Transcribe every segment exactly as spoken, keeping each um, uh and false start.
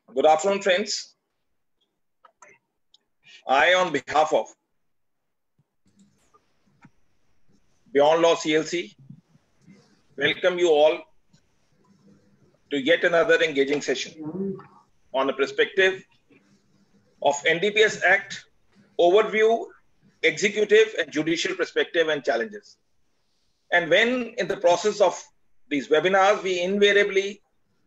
Good afternoon, friends. I, on behalf of Beyond Law C L C, welcome you all to yet another engaging session on the perspective of N D P S Act, overview, executive and judicial perspective and challenges. And when in the process of these webinars, we invariably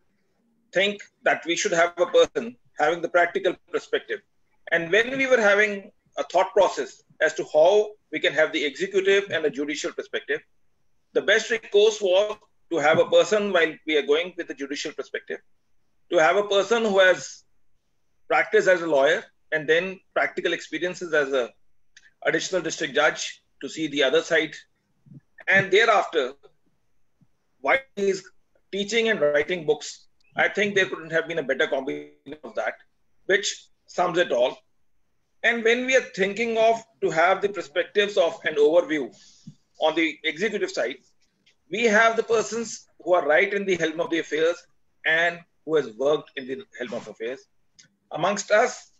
think that we should have a person having the practical perspective. And when we were having a thought process as to how we can have the executive and the judicial perspective, the best recourse was to have a person, while we are going with the judicial perspective, to have a person who has practiced as a lawyer and then practical experiences as a additional district judge to see the other side. And thereafter, while he is teaching and writing books, I think there couldn't have been a better combination of that, which sums it all. And when we are thinking of to have the perspectives of an overview on the executive side, we have the persons who are right in the helm of the affairs and who has worked in the helm of affairs. Amongst us,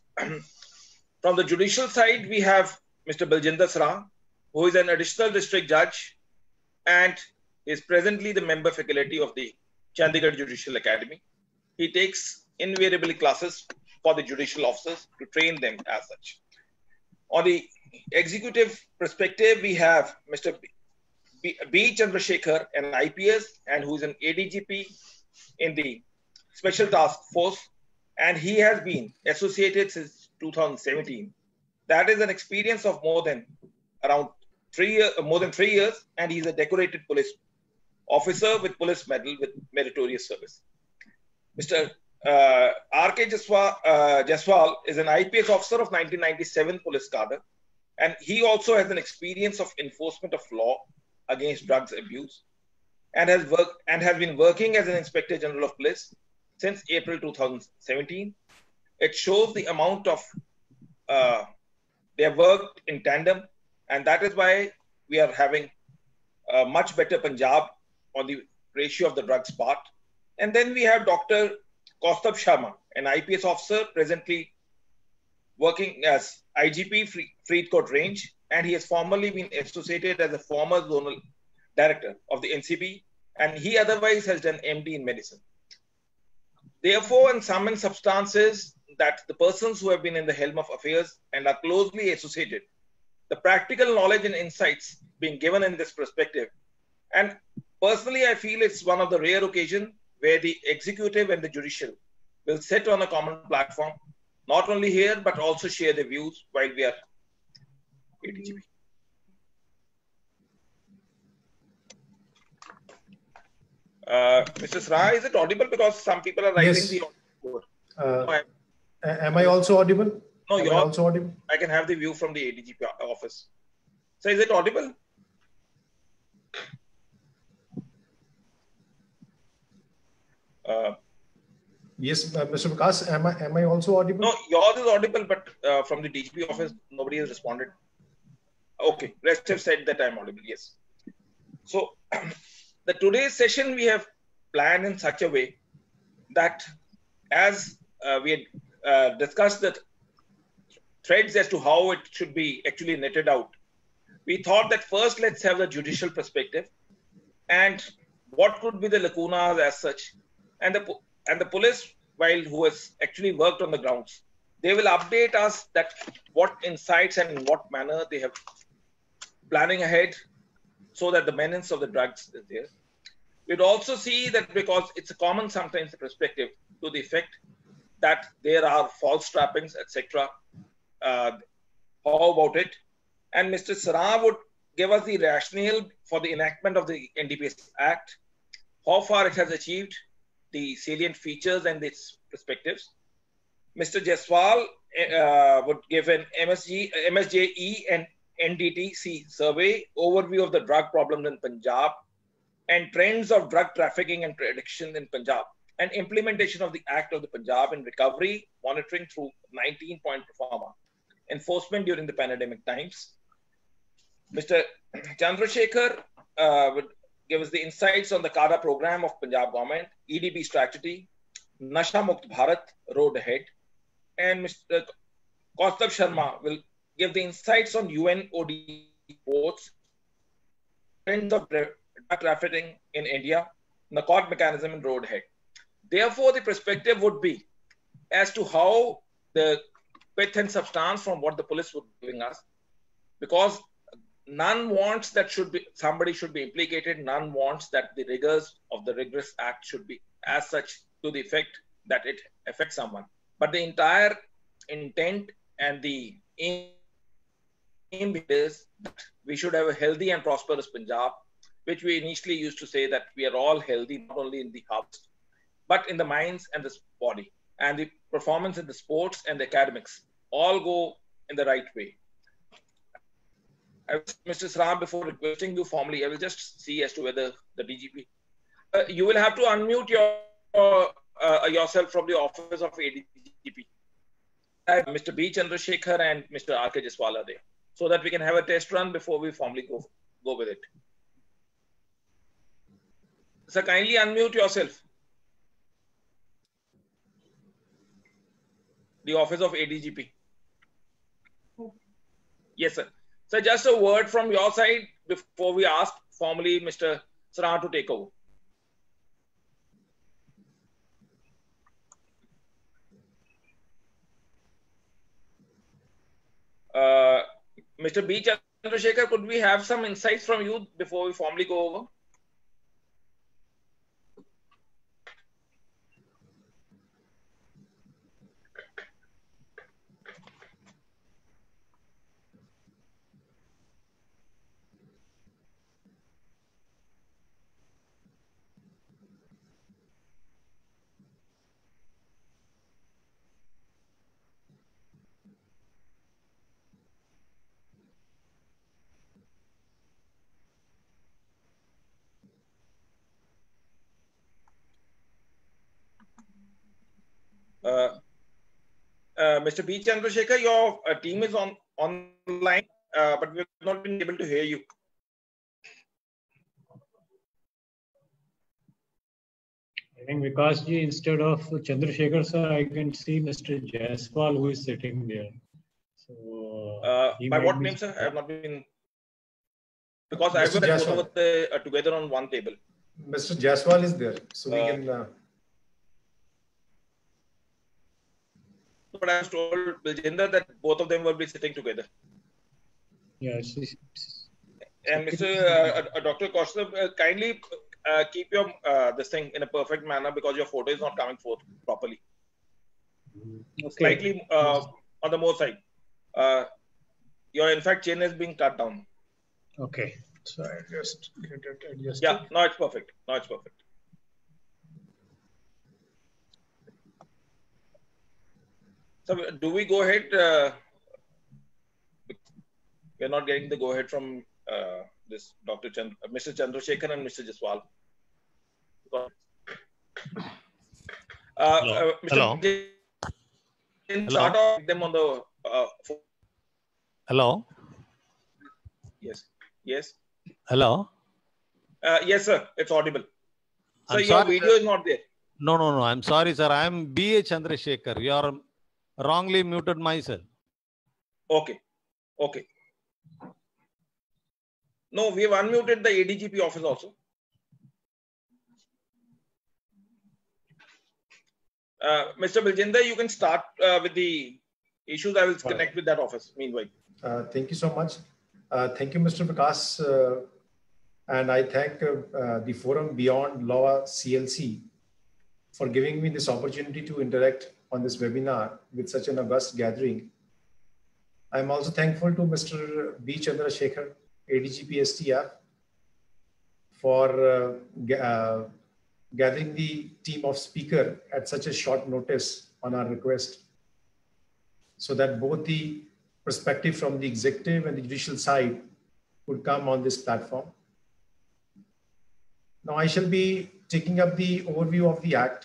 from the judicial side, we have Mister Baljinder Sarang, who is an additional district judge and is presently the member faculty of the Chandigarh Judicial Academy. He takes invariably classes for the judicial officers to train them as such. On the executive perspective, we have Mister B. B. Chandrasekhar, an I P S and who is an A D G P in the Special Task Force, and he has been associated since two thousand seventeen. That is an experience of more than around three years, more than three years, and he's a decorated police officer with police medal with meritorious service. Mister Uh, R K Jaswal, uh, Jaswal is an I P S officer of nineteen ninety-seven police cadre, and he also has an experience of enforcement of law against drugs abuse, and has worked and has been working as an Inspector General of Police since April two thousand seventeen. It shows the amount of uh, they have worked in tandem, and that is why we are having a much better Punjab on the ratio of the drugs part. And then we have Doctor Kaustubh Sharma, an I P S officer presently working as I G P Faridkot Range, and he has formerly been associated as a former zonal director of the N C B, and he otherwise has done M D in medicine. Therefore, in sum and substance is that the persons who have been in the helm of affairs and are closely associated, the practical knowledge and insights being given in this perspective. And personally, I feel it's one of the rare occasions where the executive and the judicial will sit on a common platform, not only here, but also share their views while we are A D G P. Uh, Mister Sarang, is it audible? Because some people are writing Yes. the audio. Uh, No, I, am I also audible? no am you're I also audible? I can have the view from the A D G P office. So is it audible? Uh, Yes, uh, Mister Vikas, am I am I also audible? no, yours is audible, but uh, from the D G P office, nobody has responded. Okay, rest have said that I'm audible, yes. So, the today's session we have planned in such a way that as uh, we had uh, discussed the threads as to how it should be actually netted out, we thought that first let's have the judicial perspective and what could be the lacunas as such. And the, and the police, while who has actually worked on the grounds, they will update us that what insights and in what manner they have planning ahead so that the menace of the drugs is there. We'd also see that because it's a common sometimes perspective to the effect that there are false trappings, et cetera. Uh, how about it? And Mister Sarang would give us the rationale for the enactment of the N D P S Act, how far it has achieved, the salient features and its perspectives. Mister Jaswal uh, would give an M S G, M S J E and N D T C survey overview of the drug problems in Punjab and trends of drug trafficking and addiction in Punjab and implementation of the Act of the Punjab in recovery, monitoring through nineteen point performa, enforcement during the pandemic times. Mister Chandrasekhar uh, would give us the insights on the CADA program of Punjab government, E D B strategy, Nasha Mukt Bharat road ahead, and Mister Kaustav Sharma will give the insights on U N O D reports, trends of drug trafficking in India, N A C O D mechanism and road ahead. Therefore, the perspective would be as to how the pith and substance from what the police would be giving us, because none wants that should be somebody should be implicated. None wants that the rigors of the rigorous act should be as such to the effect that it affects someone. But the entire intent and the aim is that we should have a healthy and prosperous Punjab, which we initially used to say that we are all healthy, not only in the hearts, but in the minds and the body. And the performance in the sports and the academics all go in the right way. I, Mister Sram, before requesting you formally, I will just see as to whether the D G P, uh, you will have to unmute your uh, uh, yourself from the office of A D G P. I have Mister B. Chandrasekhar and Mister R K Jaswal are there, so that we can have a test run before we formally go, go with it. Sir, kindly unmute yourself. The office of A D G P. Yes, sir. So just a word from your side before we ask formally Mister Sram to take over. Uh, Mister B. Chandrasekhar, could we have some insights from you before we formally go over? Uh, uh, Mister B. Chandrasekhar, your uh, team is on online, uh, but we have not been able to hear you. I think Vikas ji, instead of Chandrasekhar sir, I can see Mister Jaiswal who is sitting there. So uh, by what name, sir? I have not been, because I have been both over the, uh, together on one table. Mister Jaiswal is there, so we uh, can. Uh... But I was told, Biljinder, that both of them will be sitting together. Yes. And Mister Uh, uh, Doctor Kaustav, uh, kindly uh, keep your uh, this thing in a perfect manner, because your photo is not coming forth properly. Okay. Slightly uh, on the more side. Uh, your in fact chin is being cut down. Okay. So I just get it adjusted. Yeah, now it's perfect. Now it's perfect. So do we go ahead? Uh, we're not getting the go ahead from uh, this Doctor Chand Mister Chandrasekhar and Mister Jaswal. Uh, Hello. Uh, Mister Hello. Can Hello. start off them on the. Uh, Hello. yes. Yes. Hello. Uh, yes, sir. It's audible. So I'm your sorry, video sir. is not there. No, no, no. I'm sorry, sir. I'm B A Chandrasekhar. You are wrongly muted myself. Okay. Okay. No, we have unmuted the A D G P office also. Uh, Mister Biljinder, you can start uh, with the issues. I will connect right. with that office meanwhile. Uh, thank you so much. Uh, thank you, Mister Vikas. Uh, and I thank uh, uh, the Forum Beyond Law C L C for giving me this opportunity to interact on this webinar with such an august gathering. I'm also thankful to Mister B. Chandrasekhar, A D G P S T F, for uh, uh, gathering the team of speaker at such a short notice on our request, so that both the perspective from the executive and the judicial side would come on this platform. Now I shall be taking up the overview of the Act.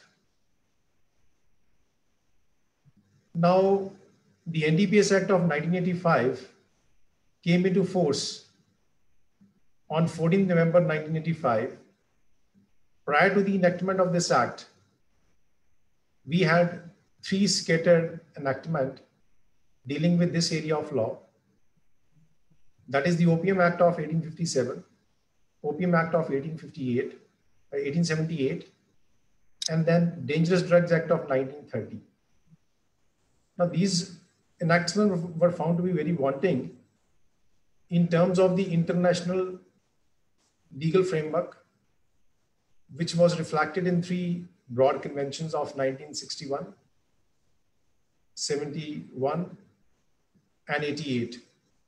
Now, the N D P S Act of nineteen eighty-five came into force on fourteenth November nineteen eighty-five. Prior to the enactment of this Act, we had three scattered enactments dealing with this area of law. That is the Opium Act of eighteen fifty-seven, Opium Act of eighteen fifty-eight, eighteen seventy-eight, and then Dangerous Drugs Act of nineteen thirty. Now, these enactments were found to be very wanting in terms of the international legal framework, which was reflected in three broad conventions of nineteen sixty-one, seventy-one, and eighty-eight.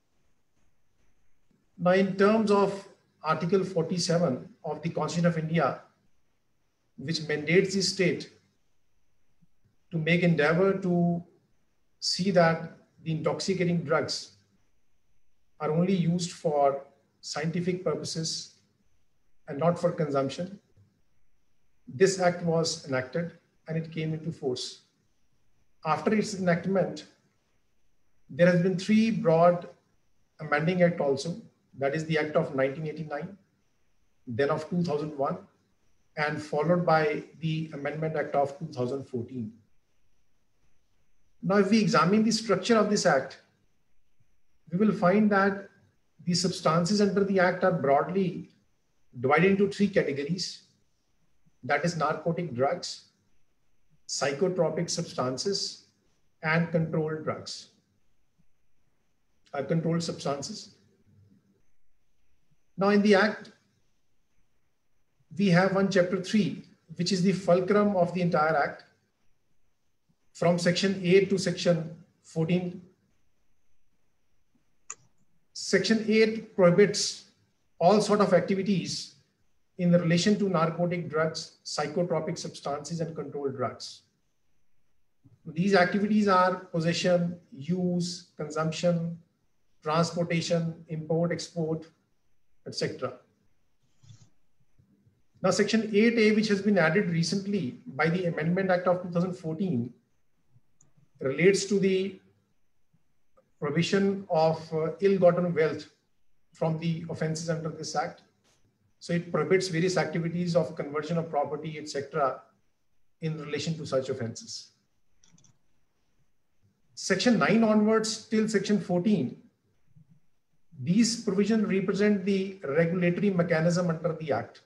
Now, in terms of Article forty-seven of the Constitution of India, which mandates the state to make endeavor to see that the intoxicating drugs are only used for scientific purposes and not for consumption, this act was enacted and it came into force. After its enactment, there has been three broad amending act also. That is the Act of nineteen eighty-nine, then of two thousand one, and followed by the Amendment Act of two thousand fourteen. Now, if we examine the structure of this act, we will find that the substances under the act are broadly divided into three categories. That is narcotic drugs, psychotropic substances, and controlled drugs, uh, controlled substances. Now, in the act, we have one chapter three, which is the fulcrum of the entire act, from section eight to section fourteen. Section eight prohibits all sort of activities in relation to narcotic drugs, psychotropic substances, and controlled drugs. These activities are possession, use, consumption, transportation, import, export, et cetera. Now, section eight A, which has been added recently by the Amendment Act of two thousand fourteen, relates to the provision of uh, ill-gotten wealth from the offenses under this act. So it prohibits various activities of conversion of property, et cetera, in relation to such offenses. Section nine onwards till section fourteen, these provisions represent the regulatory mechanism under the act.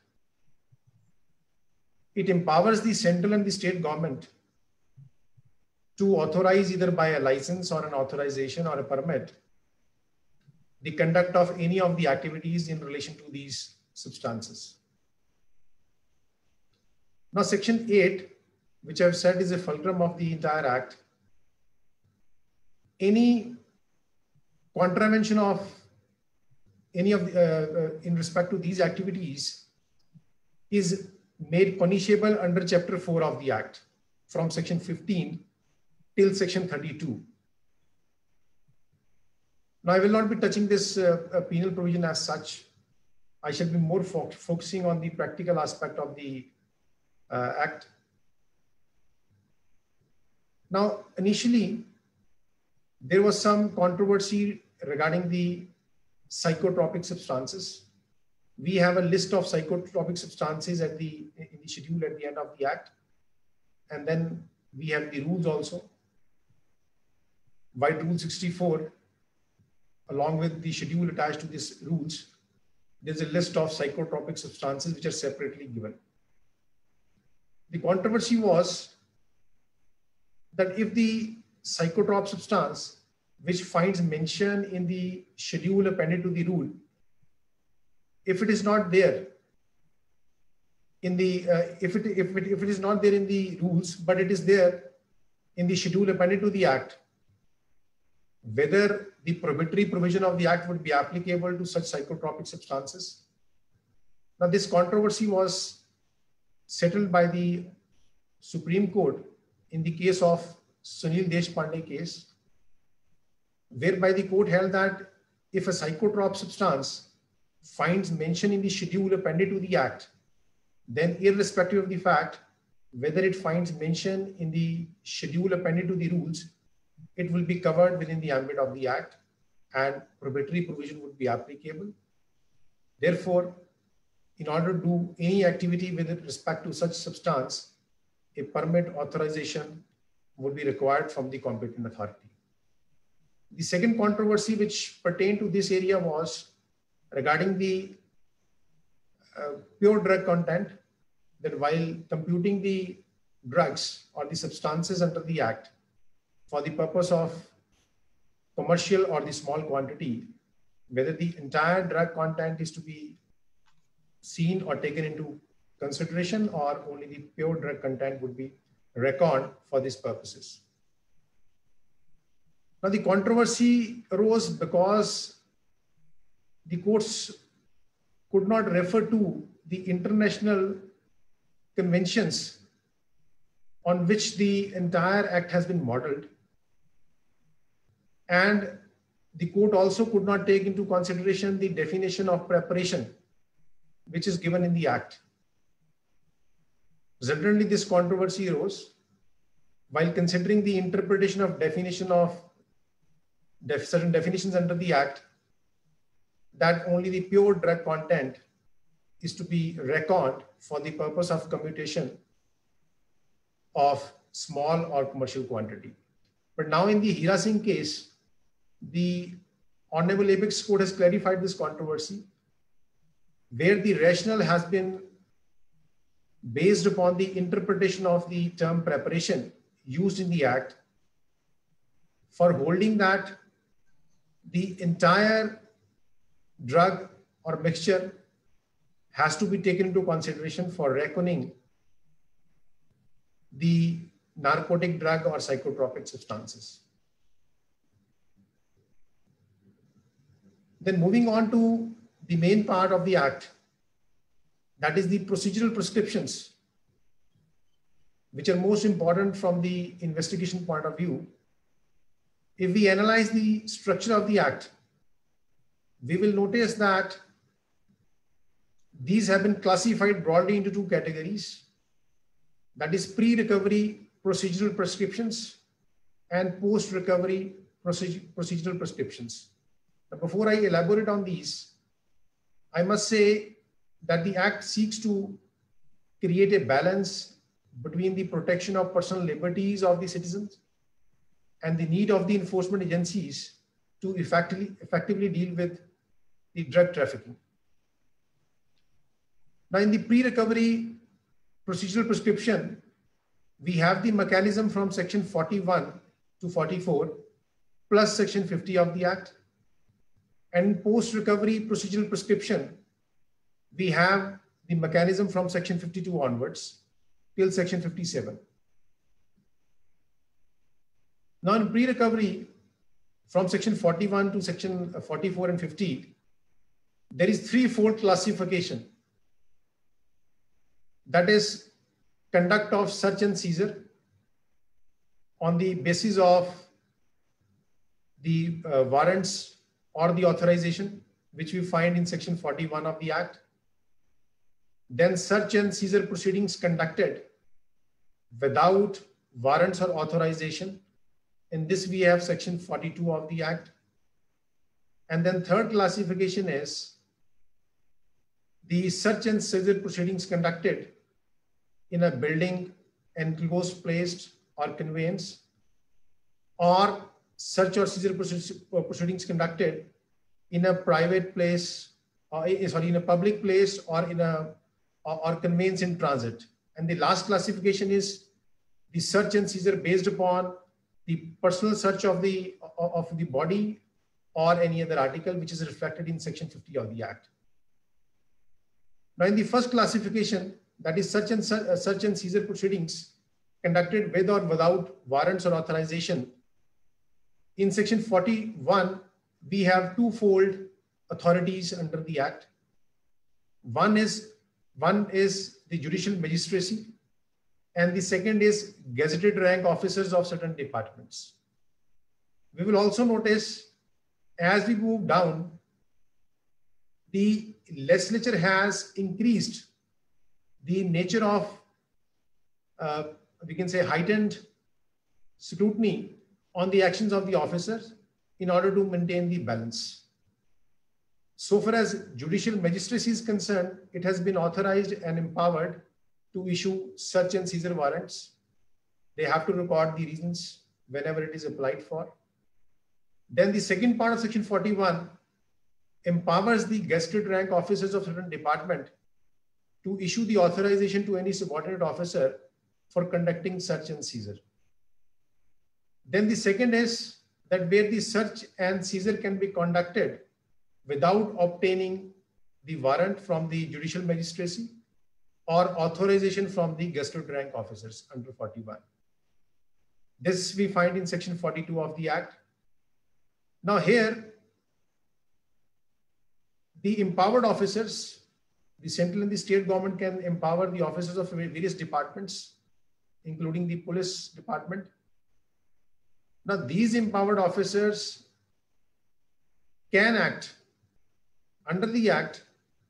It empowers the central and the state government to authorize, either by a license or an authorization or a permit, the conduct of any of the activities in relation to these substances. Now, section eight, which I've said is a fulcrum of the entire act, any contravention of any of the, uh, uh, in respect to these activities is made punishable under chapter four of the act, from section fifteen till section thirty-two. Now, I will not be touching this uh, penal provision as such. I shall be more fo focusing on the practical aspect of the uh, act. Now, initially, there was some controversy regarding the psychotropic substances. We have a list of psychotropic substances at the, in the schedule at the end of the act. And then we have the rules also. White Rule sixty-four, along with the schedule attached to these rules, there's a list of psychotropic substances which are separately given. The controversy was that if the psychotrop substance, which finds mention in the schedule appended to the rule, if it is not there in the, uh, if, it, if, it, if it is not there in the rules, but it is there in the schedule appended to the act, whether the prohibitory provision of the act would be applicable to such psychotropic substances. Now, this controversy was settled by the Supreme Court in the case of Sunil Deshpande case, whereby the court held that if a psychotrop substance finds mention in the schedule appended to the act, then irrespective of the fact whether it finds mention in the schedule appended to the rules, it will be covered within the ambit of the act and prohibitory provision would be applicable. Therefore, in order to do any activity with respect to such substance, a permit authorization would be required from the competent authority. The second controversy which pertained to this area was regarding the uh, pure drug content, that while computing the drugs or the substances under the Act for the purpose of commercial or the small quantity, whether the entire drug content is to be seen or taken into consideration, or only the pure drug content would be reckoned for these purposes. Now, the controversy arose because the courts could not refer to the international conventions on which the entire Act has been modeled, and the court also could not take into consideration the definition of preparation which is given in the Act. Resultantly, this controversy arose while considering the interpretation of definition of def certain definitions under the Act, that only the pure drug content is to be reckoned for the purpose of commutation of small or commercial quantity. But now in the Hira Singh case, the Honorable Apex Court has clarified this controversy, where the rationale has been based upon the interpretation of the term preparation used in the Act, for holding that the entire drug or mixture has to be taken into consideration for reckoning the narcotic drug or psychotropic substances. Then moving on to the main part of the Act, that is the procedural prescriptions, which are most important from the investigation point of view. If we analyze the structure of the Act, we will notice that these have been classified broadly into two categories, that is pre-recovery procedural prescriptions and post-recovery procedural prescriptions. Now, before I elaborate on these, I must say that the Act seeks to create a balance between the protection of personal liberties of the citizens and the need of the enforcement agencies to effectively, effectively deal with the drug trafficking. Now, in the pre-recovery procedural prescription, we have the mechanism from section forty-one to forty-four plus section fifty of the Act. And post-recovery procedural prescription, we have the mechanism from section fifty-two onwards till section fifty-seven. Now, in pre-recovery, from section forty-one to section forty-four and fifty, there is threefold classification. That is, conduct of search and seizure on the basis of the uh, warrants or the authorization, which we find in section forty-one of the Act. Then search and seizure proceedings conducted without warrants or authorization. In this, we have section forty-two of the Act. And then third classification is the search and seizure proceedings conducted in a building, enclosed, placed, or conveyance, or search or seizure proceedings conducted in a private place, or sorry, in a public place, or in a or, or conveyance in transit. And the last classification is the search and seizure based upon the personal search of the of the body or any other article, which is reflected in section fifty of the Act. Now, in the first classification, that is search and uh, search and seizure proceedings conducted with or without warrants or authorization, in section forty-one, we have twofold authorities under the Act. One is one is the judicial magistracy, and the second is gazetted rank officers of certain departments. We will also notice, as we move down, the legislature has increased the nature of, uh, we can say, heightened scrutiny on the actions of the officers in order to maintain the balance. So far as judicial magistracy is concerned, it has been authorized and empowered to issue search and seizure warrants. They have to record the reasons whenever it is applied for. Then the second part of section forty-one empowers the gazetted rank officers of certain department to issue the authorization to any subordinate officer for conducting search and seizure. Then the second is that where the search and seizure can be conducted without obtaining the warrant from the judicial magistracy or authorization from the gazetted rank officers under forty-one. This we find in section forty-two of the Act. Now here, the empowered officers, the central and the state government can empower the officers of various departments, including the police department. Now these empowered officers can act under the Act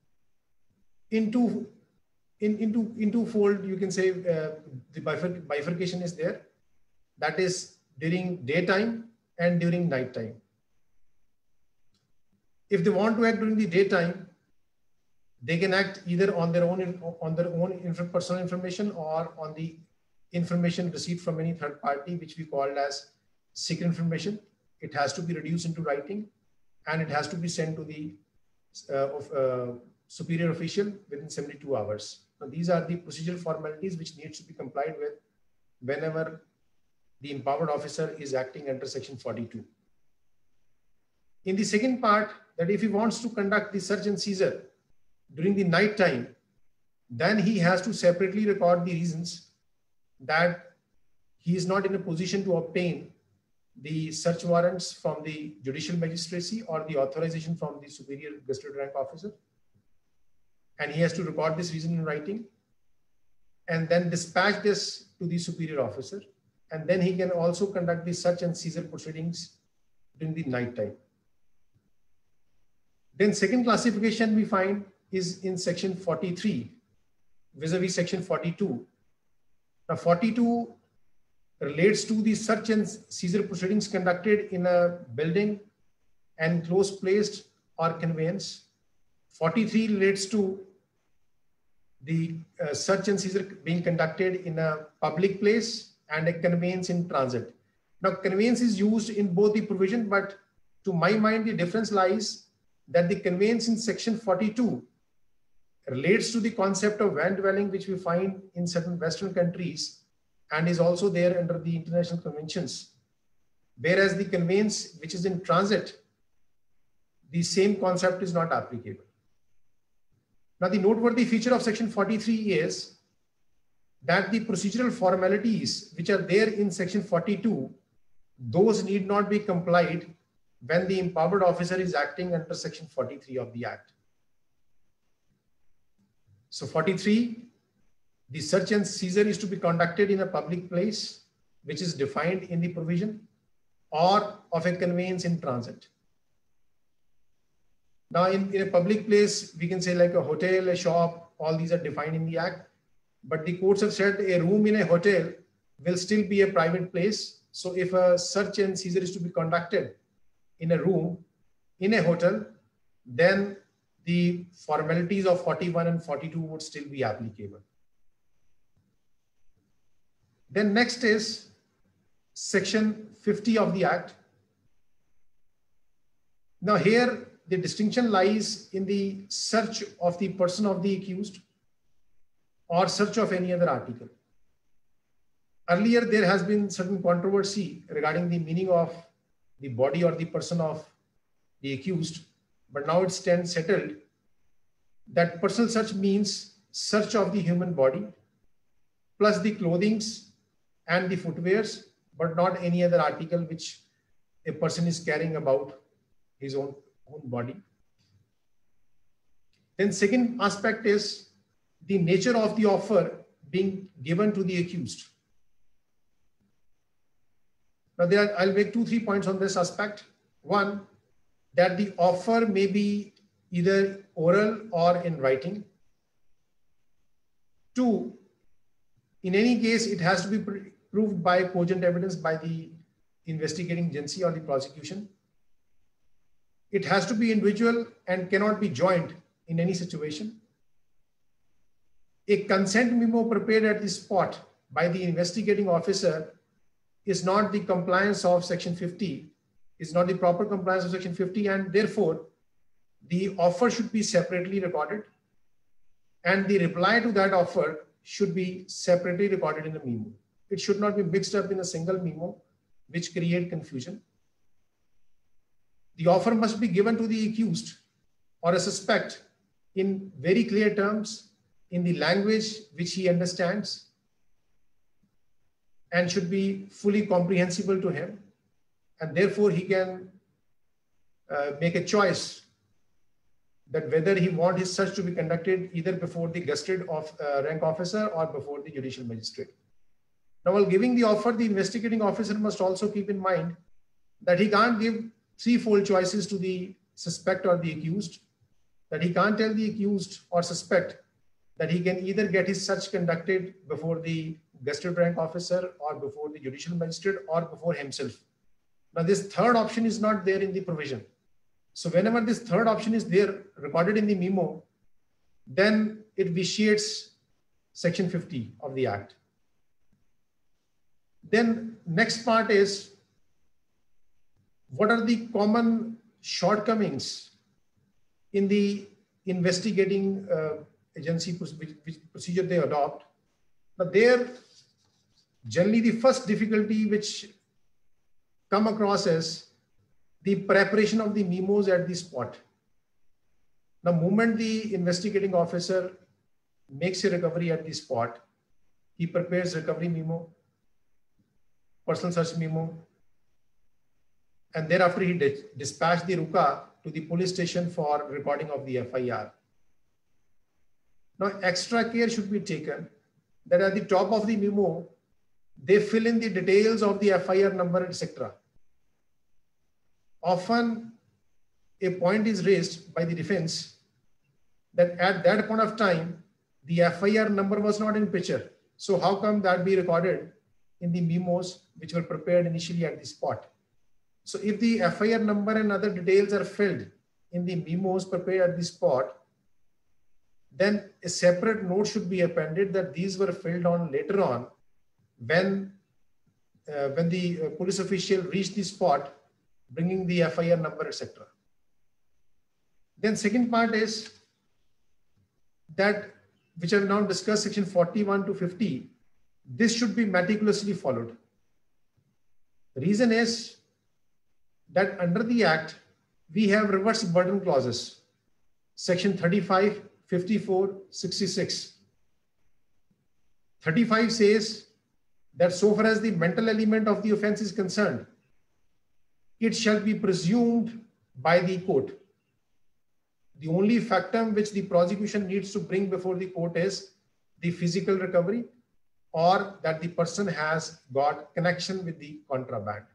into in, into into fold. You can say uh, the bifurc bifurcation is there. That is during daytime and during nighttime. If they want to act during the daytime, they can act either on their own on their own inf personal information or on the information received from any third party, which we called as secret information. It has to be reduced into writing, and it has to be sent to the uh, of, uh, superior official within seventy-two hours. Now, these are the procedural formalities which needs to be complied with whenever the empowered officer is acting under section forty-two. In the second part, that if he wants to conduct the search and seizure during the night time, then he has to separately record the reasons that he is not in a position to obtain the search warrants from the judicial magistracy or the authorization from the superior gazetted rank officer. And he has to record this reason in writing and then dispatch this to the superior officer. And then he can also conduct the search and seizure proceedings during the night time. Then second classification we find is in section forty-three vis-a-vis section forty-two. Now forty-two relates to the search and seizure proceedings conducted in a building, enclosed place or conveyance. forty-three relates to the uh, search and seizure being conducted in a public place and a conveyance in transit. Now conveyance is used in both the provision, but to my mind the difference lies that the conveyance in section forty-two relates to the concept of van dwelling, which we find in certain Western countries and is also there under the international conventions. Whereas the conveyance which is in transit, the same concept is not applicable. Now the noteworthy feature of section forty-three is that the procedural formalities which are there in section forty-two, those need not be complied when the empowered officer is acting under section forty-three of the Act. So forty-three, the search and seizure is to be conducted in a public place, which is defined in the provision, or of a conveyance in transit. Now in, in a public place, we can say like a hotel, a shop, all these are defined in the Act, but the courts have said a room in a hotel will still be a private place. So if a search and seizure is to be conducted in a room, in a hotel, then the formalities of forty-one and forty-two would still be applicable. Then next is section fifty of the Act. Now here, the distinction lies in the search of the person of the accused or search of any other article. Earlier, there has been certain controversy regarding the meaning of the body or the person of the accused, but now it stands settled that personal search means search of the human body plus the clothings and the footwears, but not any other article which a person is carrying about his own, own body. Then second aspect is the nature of the offer being given to the accused. Now there are, I'll make two, three points on this aspect. One, that the offer may be either oral or in writing. Two, in any case, it has to be proved by cogent evidence by the investigating agency or the prosecution. It has to be individual and cannot be joint in any situation. A consent memo prepared at the spot by the investigating officer is not the compliance of section fifty, is not the proper compliance of section fifty, and therefore the offer should be separately recorded and the reply to that offer should be separately recorded in a memo. It should not be mixed up in a single memo, which create confusion. The offer must be given to the accused or a suspect in very clear terms, in the language which he understands, and should be fully comprehensible to him. And therefore he can uh, make a choice that whether he wants his search to be conducted either before the gazetted of, uh, rank officer or before the judicial magistrate. Now, while giving the offer, the investigating officer must also keep in mind that he can't give threefold choices to the suspect or the accused, that he can't tell the accused or suspect that he can either get his search conducted before the gazetted rank officer or before the judicial magistrate or before himself. Now, this third option is not there in the provision. So whenever this third option is there recorded in the memo, then it vitiates section fifty of the Act. Then next part is, what are the common shortcomings in the investigating uh, agency which, which procedure they adopt? Now there, generally the first difficulty which come across is the preparation of the memos at the spot. The moment the investigating officer makes a recovery at the spot, he prepares recovery memo, personal search memo, and thereafter he dispatches the RUCA to the police station for recording of the F I R. Now, extra care should be taken that at the top of the memo, they fill in the details of the F I R number, et cetera. Often a point is raised by the defense that at that point of time, the F I R number was not in picture. So how come that be recorded in the memos which were prepared initially at the spot? So if the F I R number and other details are filled in the memos prepared at the spot, then a separate note should be appended that these were filled on later on when, uh, when the uh, police official reached the spot, bringing the F I R number, et cetera. Then second part is that, which I have now discussed, section forty-one to fifty, this should be meticulously followed. The reason is that under the Act, we have reverse burden clauses, section thirty-five, fifty-four, sixty-six. thirty-five says that so far as the mental element of the offense is concerned, it shall be presumed by the court. The only factum which the prosecution needs to bring before the court is the physical recovery or that the person has got connection with the contraband.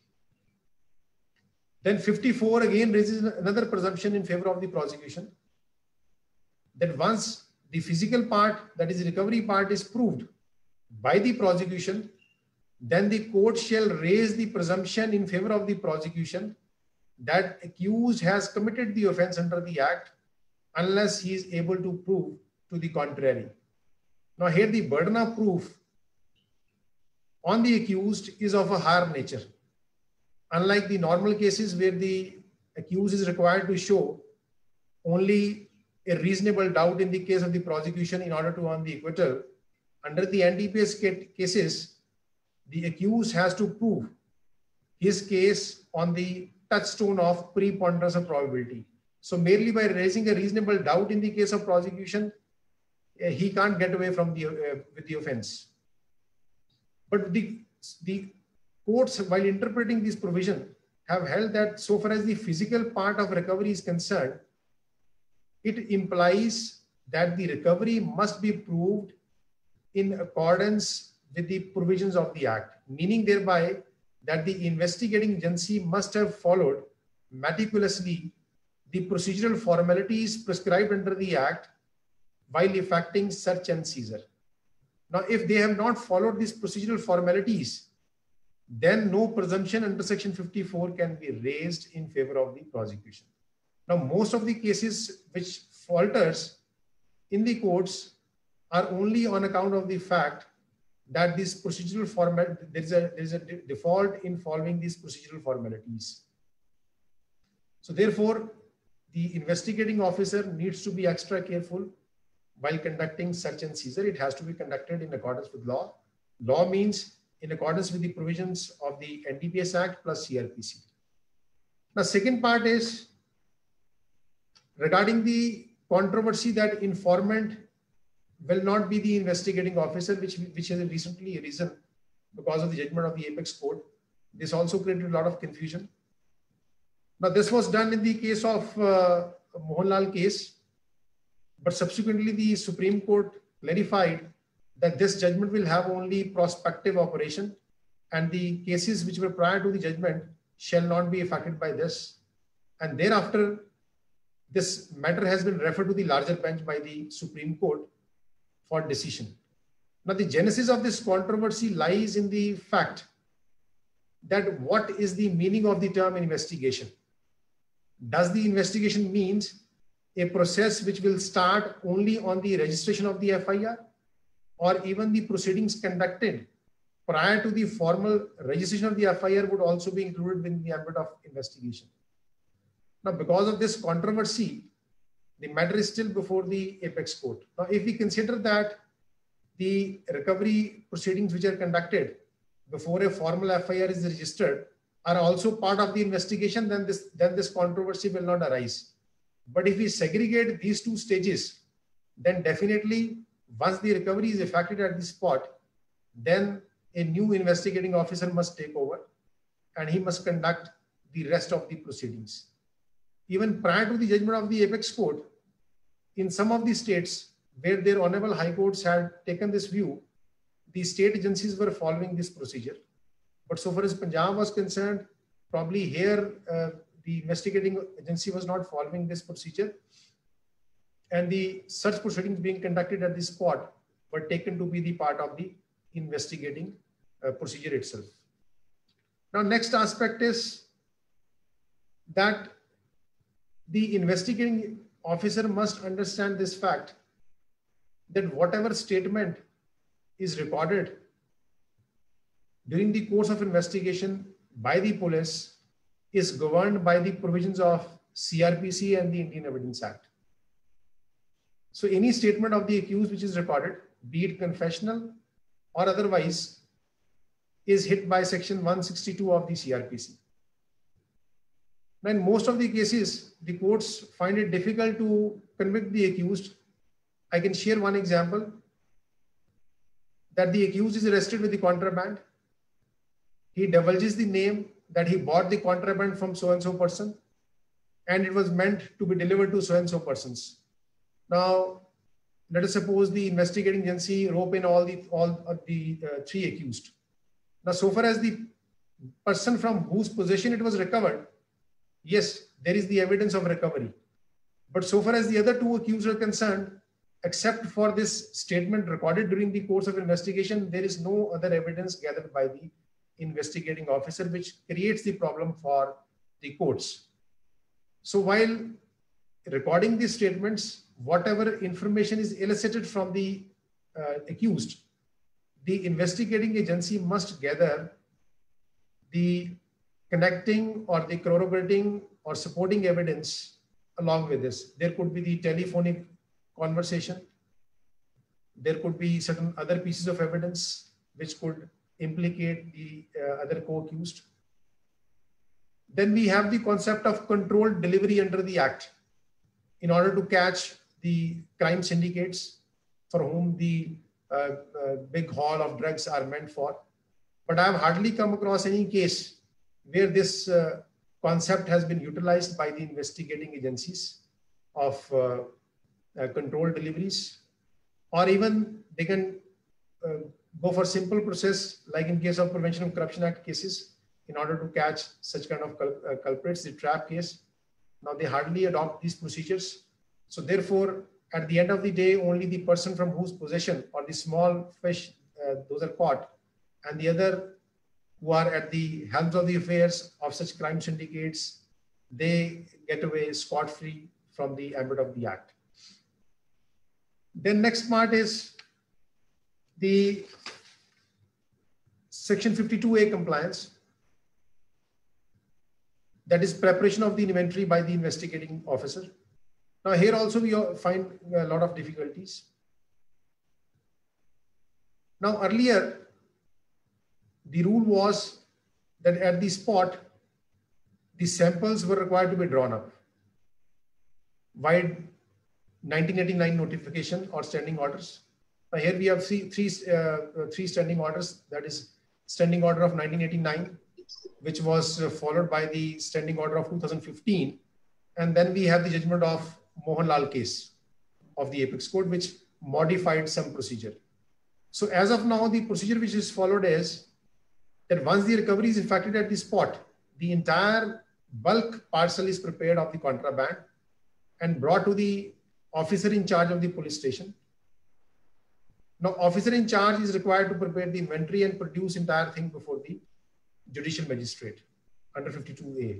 Then fifty-four again raises another presumption in favor of the prosecution that once the physical part, that is the recovery part, is proved by the prosecution, then the court shall raise the presumption in favor of the prosecution that accused has committed the offense under the Act unless he is able to prove to the contrary. Now here the burden of proof on the accused is of a higher nature. Unlike the normal cases where the accused is required to show only a reasonable doubt in the case of the prosecution in order to earn the acquittal, under the N D P S cases, the accused has to prove his case on the touchstone of preponderance of probability. So merely by raising a reasonable doubt in the case of prosecution, uh, he can't get away from the, uh, with the offense. But the, the courts, while interpreting this provision, have held that so far as the physical part of recovery is concerned, it implies that the recovery must be proved in accordance with the provisions of the Act, meaning thereby that the investigating agency must have followed meticulously the procedural formalities prescribed under the Act while effecting search and seizure. Now, if they have not followed these procedural formalities, then no presumption under section fifty-four can be raised in favor of the prosecution. Now, most of the cases which falters in the courts are only on account of the fact that this procedural format, there is a, there is a default in following these procedural formalities. So therefore, the investigating officer needs to be extra careful while conducting search and seizure. It has to be conducted in accordance with law. Law means in accordance with the provisions of the N D P S Act plus C R P C. The second part is regarding the controversy that informant will not be the investigating officer, which, which has recently arisen because of the judgment of the Apex Court. This also created a lot of confusion. Now, this was done in the case of uh, Mohanlal case, but subsequently the Supreme Court clarified that this judgment will have only prospective operation, and the cases which were prior to the judgment shall not be affected by this. And thereafter, this matter has been referred to the larger bench by the Supreme Court for decision. Now, the genesis of this controversy lies in the fact that what is the meaning of the term investigation? Does the investigation means a process which will start only on the registration of the F I R, or even the proceedings conducted prior to the formal registration of the F I R would also be included within the ambit of investigation? Now, because of this controversy, the matter is still before the Apex Court. Now, if we consider that the recovery proceedings which are conducted before a formal F I R is registered are also part of the investigation, then this, then this controversy will not arise. But if we segregate these two stages, then definitely once the recovery is effected at the spot, then a new investigating officer must take over and he must conduct the rest of the proceedings. Even prior to the judgment of the Apex Court, in some of the states where their honorable high courts had taken this view, the state agencies were following this procedure. But so far as Punjab was concerned, probably here uh, the investigating agency was not following this procedure, and the such proceedings being conducted at the spot were taken to be the part of the investigating uh, procedure itself. Now, next aspect is that the investigating officer must understand this fact that whatever statement is recorded during the course of investigation by the police is governed by the provisions of C R P C and the Indian Evidence Act. So any statement of the accused which is recorded, be it confessional or otherwise, is hit by section one sixty-two of the C R P C. Now, in most of the cases, the courts find it difficult to convict the accused. I can share one example, that the accused is arrested with the contraband. He divulges the name that he bought the contraband from so-and-so person, and it was meant to be delivered to so-and-so persons. Now, let us suppose the investigating agency rope in all the, all of the uh, three accused. Now, so far as the person from whose possession it was recovered, yes, there is the evidence of recovery. But so far as the other two accused are concerned, except for this statement recorded during the course of investigation, there is no other evidence gathered by the investigating officer, which creates the problem for the courts. So while recording these statements, whatever information is elicited from the uh, accused, the investigating agency must gather the connecting or the corroborating or supporting evidence along with this. There could be the telephonic conversation. There could be certain other pieces of evidence which could implicate the uh, other co-accused. Then we have the concept of controlled delivery under the Act in order to catch the crime syndicates for whom the uh, uh, big haul of drugs are meant for. But I have hardly come across any case where this uh, concept has been utilized by the investigating agencies of uh, uh, controlled deliveries, or even they can uh, go for simple process, like in case of Prevention of Corruption Act cases, in order to catch such kind of cul uh, culprits, the trap case. Now they hardly adopt these procedures. So therefore, at the end of the day, only the person from whose possession or the small fish, uh, those are caught, and the other who are at the helms of the affairs of such crime syndicates, they get away scot-free from the ambit of the Act. Then next part is the Section fifty-two A compliance, that is preparation of the inventory by the investigating officer. Now here also we find a lot of difficulties. Now earlier, the rule was that at the spot, the samples were required to be drawn up. By nineteen eighty-nine notification or standing orders. Now here we have three, three, uh, three standing orders, that is standing order of nineteen eighty-nine, which was uh, followed by the standing order of two thousand fifteen. And then we have the judgment of Mohanlal case of the Apex Court, which modified some procedure. So as of now, the procedure which is followed is that once the recovery is effected at the spot, the entire bulk parcel is prepared of the contraband and brought to the officer in charge of the police station. Now, officer in charge is required to prepare the inventory and produce entire thing before the judicial magistrate under fifty-two A.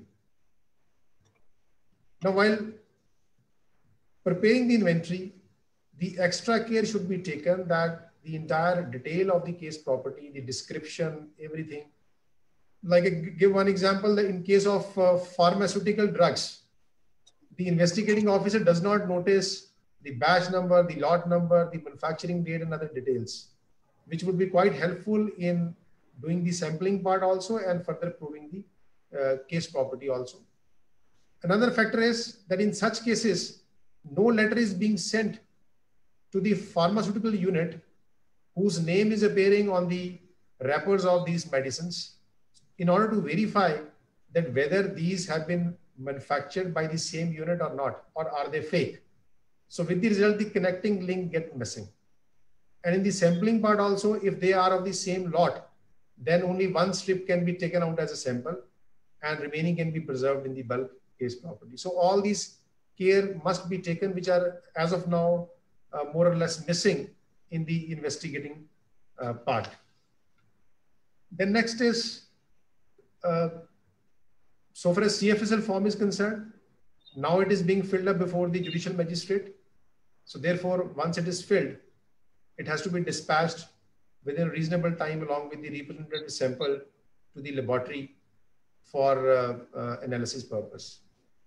Now, while preparing the inventory, the extra care should be taken that the entire detail of the case property, the description, everything. Like I give one example, that in case of uh, pharmaceutical drugs, the investigating officer does not notice the batch number, the lot number, the manufacturing date, and other details, which would be quite helpful in doing the sampling part also and further proving the uh, case property also. Another factor is that in such cases, no letter is being sent to the pharmaceutical unit whose name is appearing on the wrappers of these medicines in order to verify that whether these have been manufactured by the same unit or not, or are they fake. So with the result, the connecting link get missing. And in the sampling part also, if they are of the same lot, then only one strip can be taken out as a sample and remaining can be preserved in the bulk case property. So all these care must be taken, which are as of now uh, more or less missing in the investigating uh, part. Then next is, uh, so far as C F S L form is concerned, now it is being filled up before the judicial magistrate. So therefore, once it is filled, it has to be dispatched within reasonable time along with the representative sample to the laboratory for uh, uh, analysis purpose.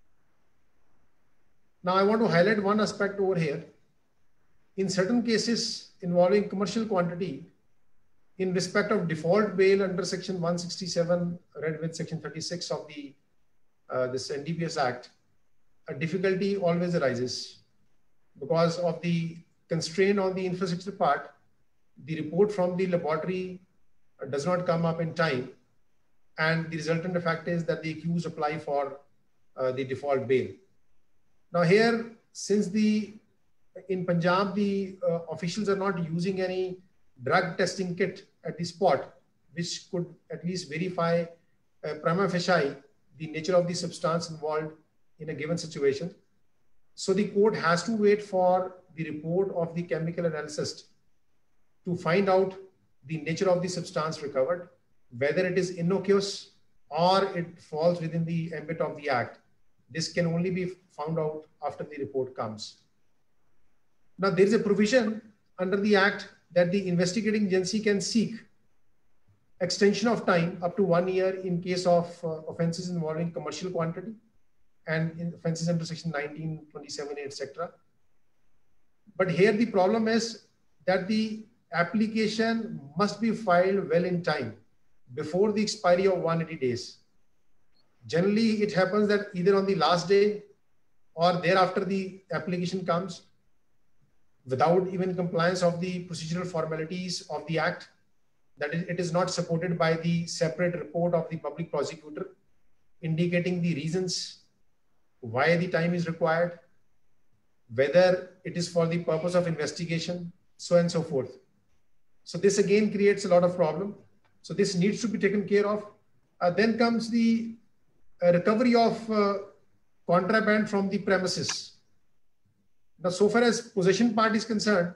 Now I want to highlight one aspect over here. In certain cases involving commercial quantity, in respect of default bail under section one sixty-seven, read with section thirty-six of the uh, this N D P S Act, a difficulty always arises because of the constraint on the infrastructure part. The report from the laboratory does not come up in time, and the resultant effect is that the accused apply for uh, the default bail. Now here, since the in Punjab, the uh, officials are not using any drug testing kit at the spot, which could at least verify uh, prima facie the nature of the substance involved in a given situation. So the court has to wait for the report of the chemical analyst to find out the nature of the substance recovered, whether it is innocuous or it falls within the ambit of the act. This can only be found out after the report comes. Now, there is a provision under the Act that the investigating agency can seek extension of time up to one year in case of uh, offenses involving commercial quantity and in offenses under section nineteen, twenty-seven, et cetera. But here the problem is that the application must be filed well in time before the expiry of one hundred eighty days. Generally, it happens that either on the last day or thereafter the application comes without even compliance of the procedural formalities of the Act, that it is not supported by the separate report of the public prosecutor indicating the reasons why the time is required, whether it is for the purpose of investigation, so on and so forth. So this again creates a lot of problem. So this needs to be taken care of. Uh, then comes the uh, recovery of uh, contraband from the premises. Now, so far as possession part is concerned,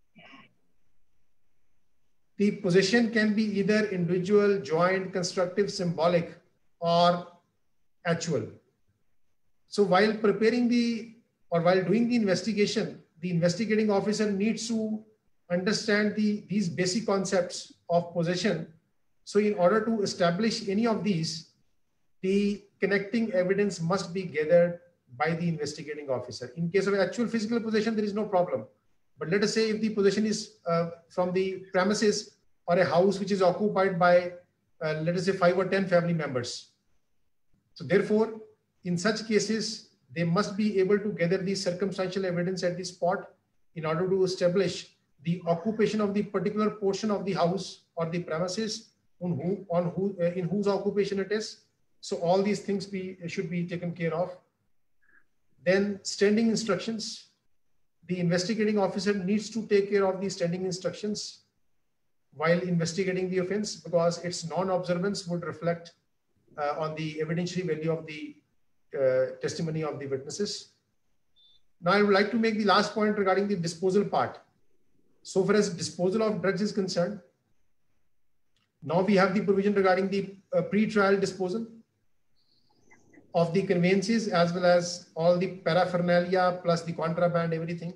the possession can be either individual, joint, constructive, symbolic, or actual. So while preparing the, or while doing the investigation, the investigating officer needs to understand the, these basic concepts of possession. So in order to establish any of these, the connecting evidence must be gathered by the investigating officer. In case of actual physical possession, there is no problem. But let us say if the possession is uh, from the premises or a house which is occupied by, uh, let us say, five or ten family members. So therefore, in such cases, they must be able to gather the circumstantial evidence at the spot in order to establish the occupation of the particular portion of the house or the premises on who, on who, uh, in whose occupation it is. So all these things be, should be taken care of. Then standing instructions. The investigating officer needs to take care of the standing instructions while investigating the offense, because its non-observance would reflect uh, on the evidentiary value of the uh, testimony of the witnesses. Now, I would like to make the last point regarding the disposal part. So far as disposal of drugs is concerned, now we have the provision regarding the uh, pre-trial disposal of the conveyances as well as all the paraphernalia plus the contraband, everything.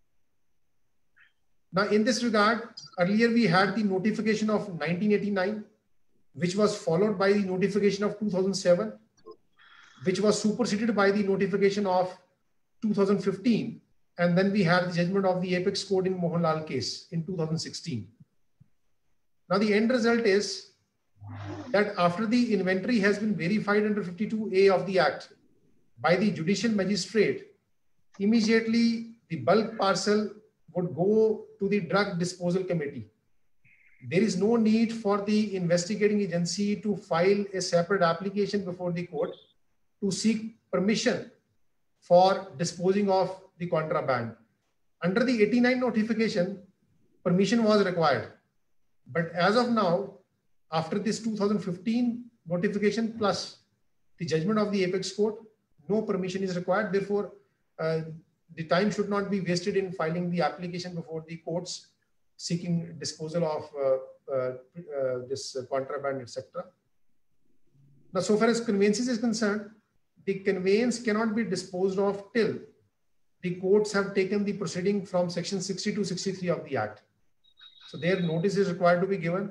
Now, in this regard, earlier we had the notification of nineteen eighty-nine, which was followed by the notification of two thousand seven, which was superseded by the notification of two thousand fifteen. And then we had the judgment of the Apex Court in Mohanlal case in two thousand sixteen. Now, the end result is that after the inventory has been verified under fifty-two A of the Act by the judicial magistrate, immediately the bulk parcel would go to the drug disposal committee. There is no need for the investigating agency to file a separate application before the court to seek permission for disposing of the contraband. Under the eighty-nine notification, permission was required. But as of now, after this two thousand fifteen notification plus the judgment of the Apex Court, no permission is required. Therefore, uh, the time should not be wasted in filing the application before the courts seeking disposal of uh, uh, uh, this uh, contraband, et cetera. Now, so far as conveyances is concerned, the conveyance cannot be disposed of till the courts have taken the proceeding from section sixty-two, sixty-three of the Act. So their notice is required to be given.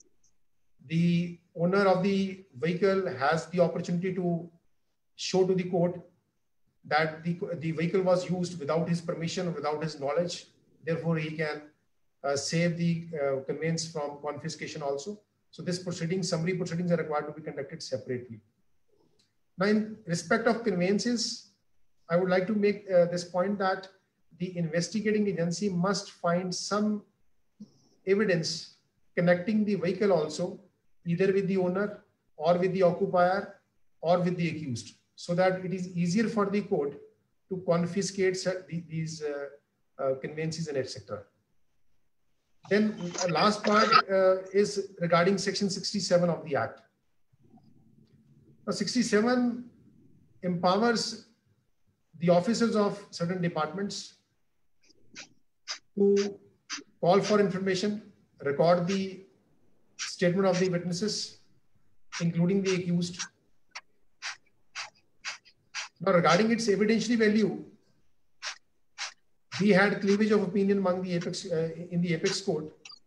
The owner of the vehicle has the opportunity to show to the court that the, the vehicle was used without his permission or without his knowledge. Therefore, he can uh, save the uh, conveyance from confiscation also. So this proceeding, summary proceedings are required to be conducted separately. Now, in respect of conveyances, I would like to make uh, this point that the investigating agency must find some evidence connecting the vehicle also, either with the owner or with the occupier or with the accused, so that it is easier for the court to confiscate these uh, uh, conveyances and et cetera. Then uh, last part uh, is regarding section sixty-seven of the Act. Now, sixty-seven empowers the officers of certain departments to call for information, record the statement of the witnesses, including the accused. Now, regarding its evidentiary value, we had cleavage of opinion among the Apex uh, in the Apex Court.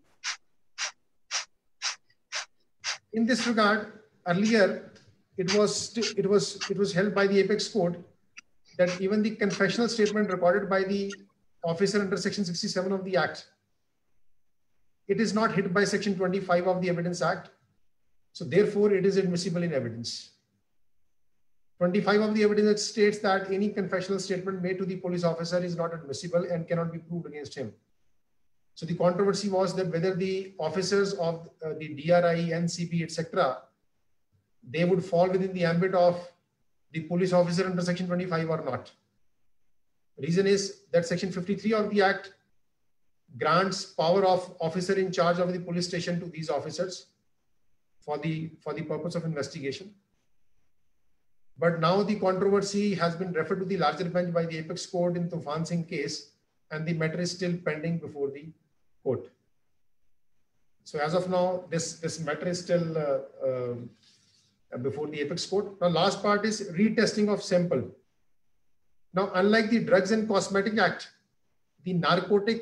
In this regard, earlier it was it was it was held by the Apex Court that even the confessional statement recorded by the officer under section sixty-seven of the Act, it is not hit by section twenty-five of the Evidence Act. So therefore, it is admissible in evidence. twenty-five of the Evidence Act states that any confessional statement made to the police officer is not admissible and cannot be proved against him. So the controversy was that whether the officers of uh, the D R I, N C B, et cetera, they would fall within the ambit of the police officer under section twenty-five or not. The reason is that section fifty-three of the Act grants power of officer in charge of the police station to these officers for the, for the purpose of investigation. But now the controversy has been referred to the larger bench by the Apex Court in Tufan Singh case, and the matter is still pending before the court. So as of now, this, this matter is still uh, uh, before the Apex Court. Now, last part is retesting of sample. Now, unlike the Drugs and Cosmetic Act, the Narcotic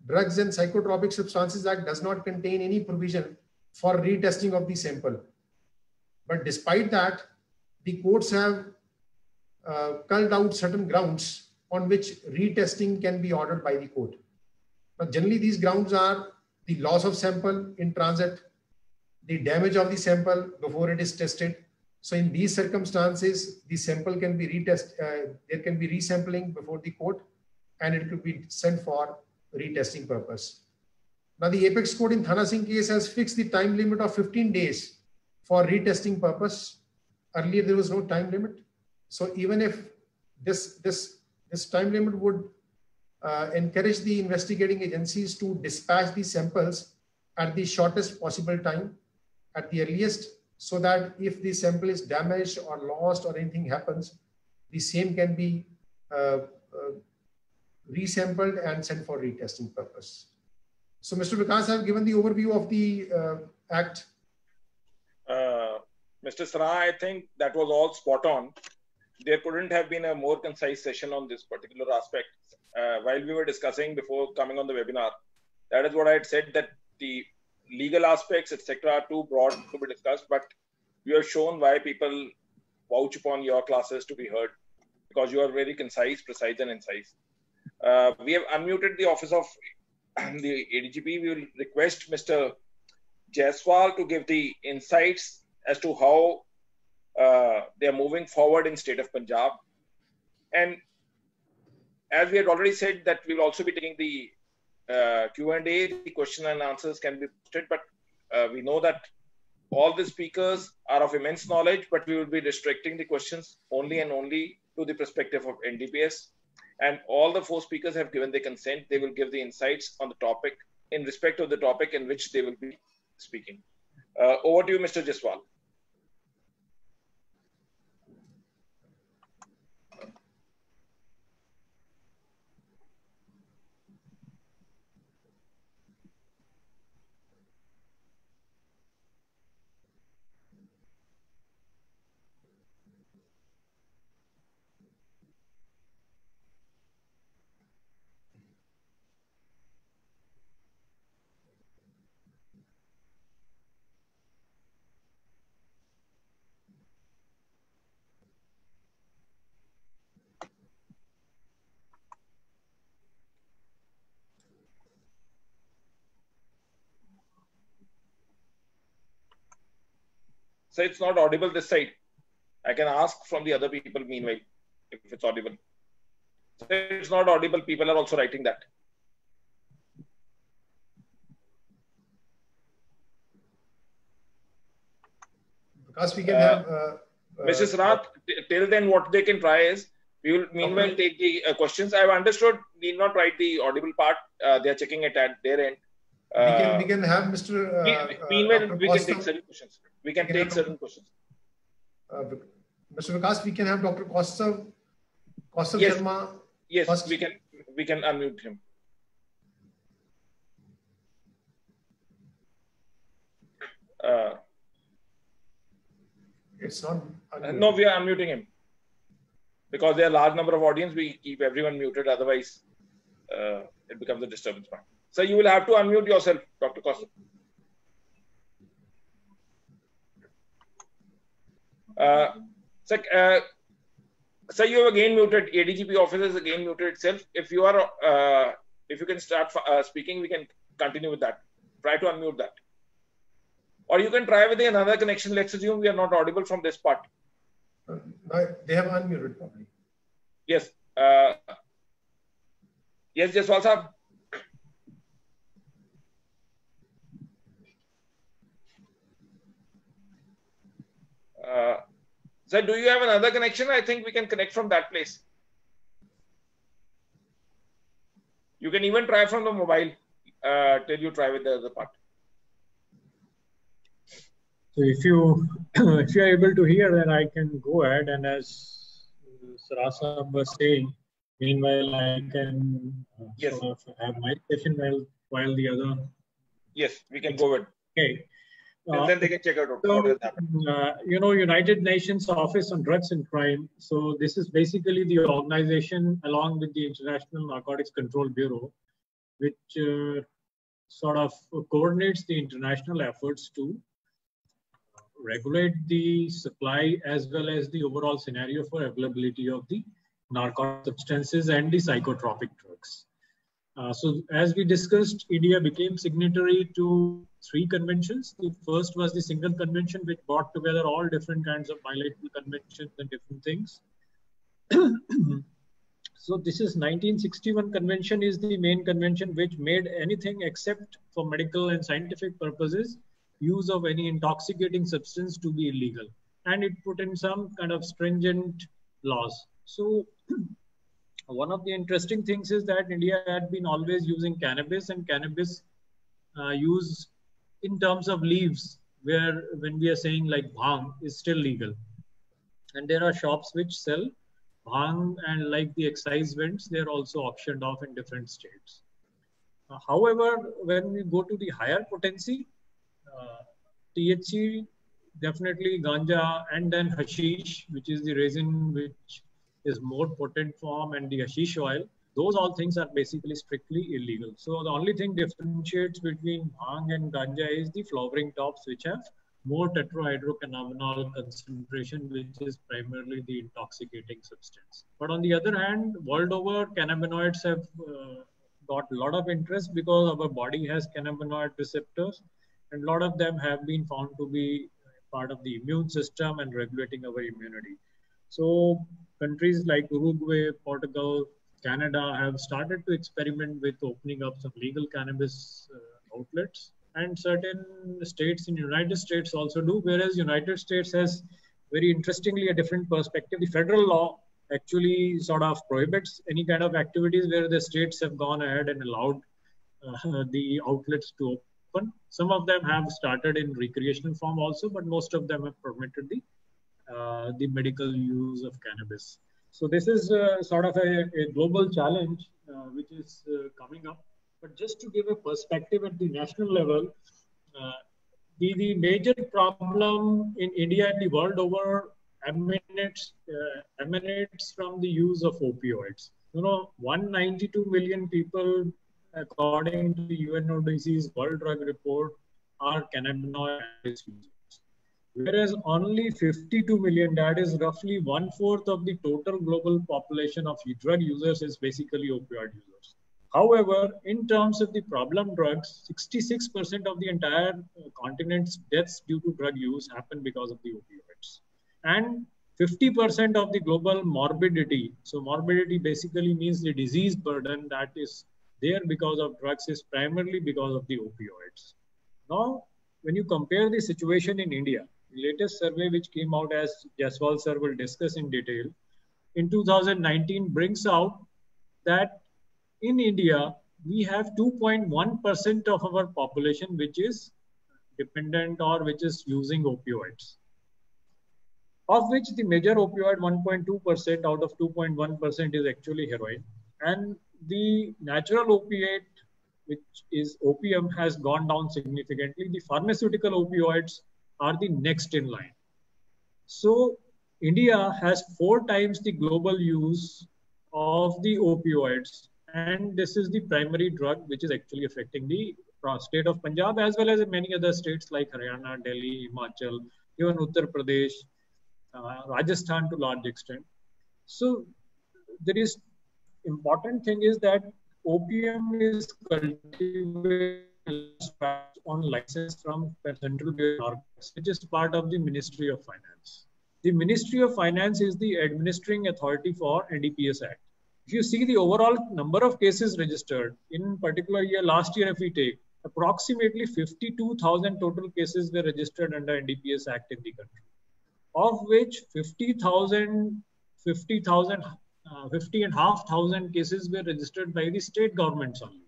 Drugs and Psychotropic Substances Act does not contain any provision for retesting of the sample. But despite that, the courts have uh, culled out certain grounds on which retesting can be ordered by the court. But generally, these grounds are the loss of sample in transit, the damage of the sample before it is tested. So in these circumstances, the sample can be retested, uh, there can be resampling before the court, and it could be sent for retesting purpose. Now the Apex Court in Thana Singh case has fixed the time limit of fifteen days for retesting purpose. Earlier there was no time limit. So even if this, this, this time limit would uh, encourage the investigating agencies to dispatch the samples at the shortest possible time, at the earliest, so that if the sample is damaged or lost or anything happens, the same can be uh, uh, resampled and sent for retesting purpose. So Mister Vikas, I have given the overview of the uh, Act. Uh, Mister Sarai, I think that was all spot on. There couldn't have been a more concise session on this particular aspect. Uh, while we were discussing before coming on the webinar, that is what I had said, that the legal aspects, et cetera, are too broad to be discussed, but you have shown why people vouch upon your classes to be heard, because you are very concise, precise, and incisive. Uh, we have unmuted the office of the A D G P. We will request Mister Jaiswal to give the insights as to how uh, they are moving forward in state of Punjab. And as we had already said, that we will also be taking the uh, Q and A, the question and answers can be posted, but uh, we know that all the speakers are of immense knowledge, but we will be restricting the questions only and only to the perspective of N D P S. And all the four speakers have given their consent. They will give the insights on the topic in respect of the topic in which they will be speaking. Uh, over to you, Mister Jaiswal. So it's not audible this side. I can ask from the other people meanwhile if it's audible. So it's not audible. People are also writing that. Because we can uh, have uh, Missus Rath, till then what they can try is, we will meanwhile take the uh, questions. I've understood, need not write the audible part. Uh, they are checking it at their end. Uh, we, can, we can have Mister Uh, we, meanwhile, uh, we can take certain questions. We can, we can take certain questions. Uh, Mister Vikas, we can have Doctor Kaustav, Kaustav yes. Sharma. Yes, first. we can we can unmute him. Uh, it's not. Uh, no, we are unmuting him. Because there are a large number of audience, we keep everyone muted. Otherwise, uh, it becomes a disturbance point. So you will have to unmute yourself, Doctor Kaustav. Uh, so, uh, so you have again muted. A D G P office has again muted itself. If you are, uh, if you can start uh, speaking, we can continue with that. Try to unmute that. Or you can try with another connection. Let's assume we are not audible from this part. Uh, they have unmuted probably. Yes. Uh, yes, Jaiswal sir. Uh, so do you have another connection? I think we can connect from that place. You can even try from the mobile uh, till you try with the other part. So if you if you are able to hear, then I can go ahead, and as Sarasa was saying, meanwhile I can uh, yes. sort of have my session while while the other. Yes, we can go ahead. Okay. And uh, then they can check out so, what has happened. Uh, you know, United Nations Office on Drugs and Crime. So this is basically the organization, along with the International Narcotics Control Bureau, which uh, sort of coordinates the international efforts to regulate the supply as well as the overall scenario for availability of the narcotic substances and the psychotropic drugs. Uh, so as we discussed, India became signatory to three conventions. The first was the single convention, which brought together all different kinds of bilateral conventions and different things. So this is nineteen sixty-one convention is the main convention which made anything except for medical and scientific purposes use of any intoxicating substance to be illegal. And it put in some kind of stringent laws. So one of the interesting things is that India had been always using cannabis, and cannabis uh, use in terms of leaves, where when we are saying like bhang is still legal. And there are shops which sell bhang, and like the excise vents, they're also auctioned off in different states. Uh, however, when we go to the higher potency, uh, T H C, definitely ganja, and then hashish, which is the resin which is more potent form, and the hashish oil, those all things are basically strictly illegal. So the only thing differentiates between bhang and ganja is the flowering tops, which have more tetrahydrocannabinol concentration, which is primarily the intoxicating substance. But on the other hand, world over, cannabinoids have uh, got a lot of interest because our body has cannabinoid receptors, and a lot of them have been found to be part of the immune system and regulating our immunity. So countries like Uruguay, Portugal, Canada have started to experiment with opening up some legal cannabis uh, outlets. And certain states in the United States also do, whereas United States has very interestingly a different perspective. The federal law actually sort of prohibits any kind of activities where the states have gone ahead and allowed uh, the outlets to open. Some of them have started in recreational form also, but most of them have permitted the uh, the medical use of cannabis. So this is uh, sort of a, a global challenge uh, which is uh, coming up. But just to give a perspective at the national level, uh, the, the major problem in India and the world over emanates, uh, emanates from the use of opioids. You know, one hundred ninety-two million people, according to the U N O D C's World Drug Report, are cannabinoid users. Whereas only fifty-two million, that is roughly one-fourth of the total global population of drug users, is basically opioid users. However, in terms of the problem drugs, sixty-six percent of the entire continent's deaths due to drug use happen because of the opioids. And fifty percent of the global morbidity, so morbidity basically means the disease burden that is there because of drugs, is primarily because of the opioids. Now, when you compare the situation in India, the latest survey which came out, as Jaiswal sir will discuss in detail, in two thousand nineteen brings out that in India, we have two point one percent of our population which is dependent or which is using opioids, of which the major opioid, one point two percent out of two point one percent, is actually heroin. And the natural opiate, which is opium, has gone down significantly. The pharmaceutical opioids are the next in line. So India has four times the global use of the opioids. And this is the primary drug which is actually affecting the state of Punjab, as well as many other states like Haryana, Delhi, Himachal, even Uttar Pradesh, uh, Rajasthan to large extent. So there is important thing is that opium is cultivated on license from Central Bureau of Narcotics, which is part of the Ministry of Finance. The Ministry of Finance is the administering authority for N D P S Act. If you see the overall number of cases registered in particular year, last year if we take, approximately fifty-two thousand total cases were registered under N D P S Act in the country, of which fifty thousand, fifty thousand, uh, fifty and a half thousand cases were registered by the state governments only.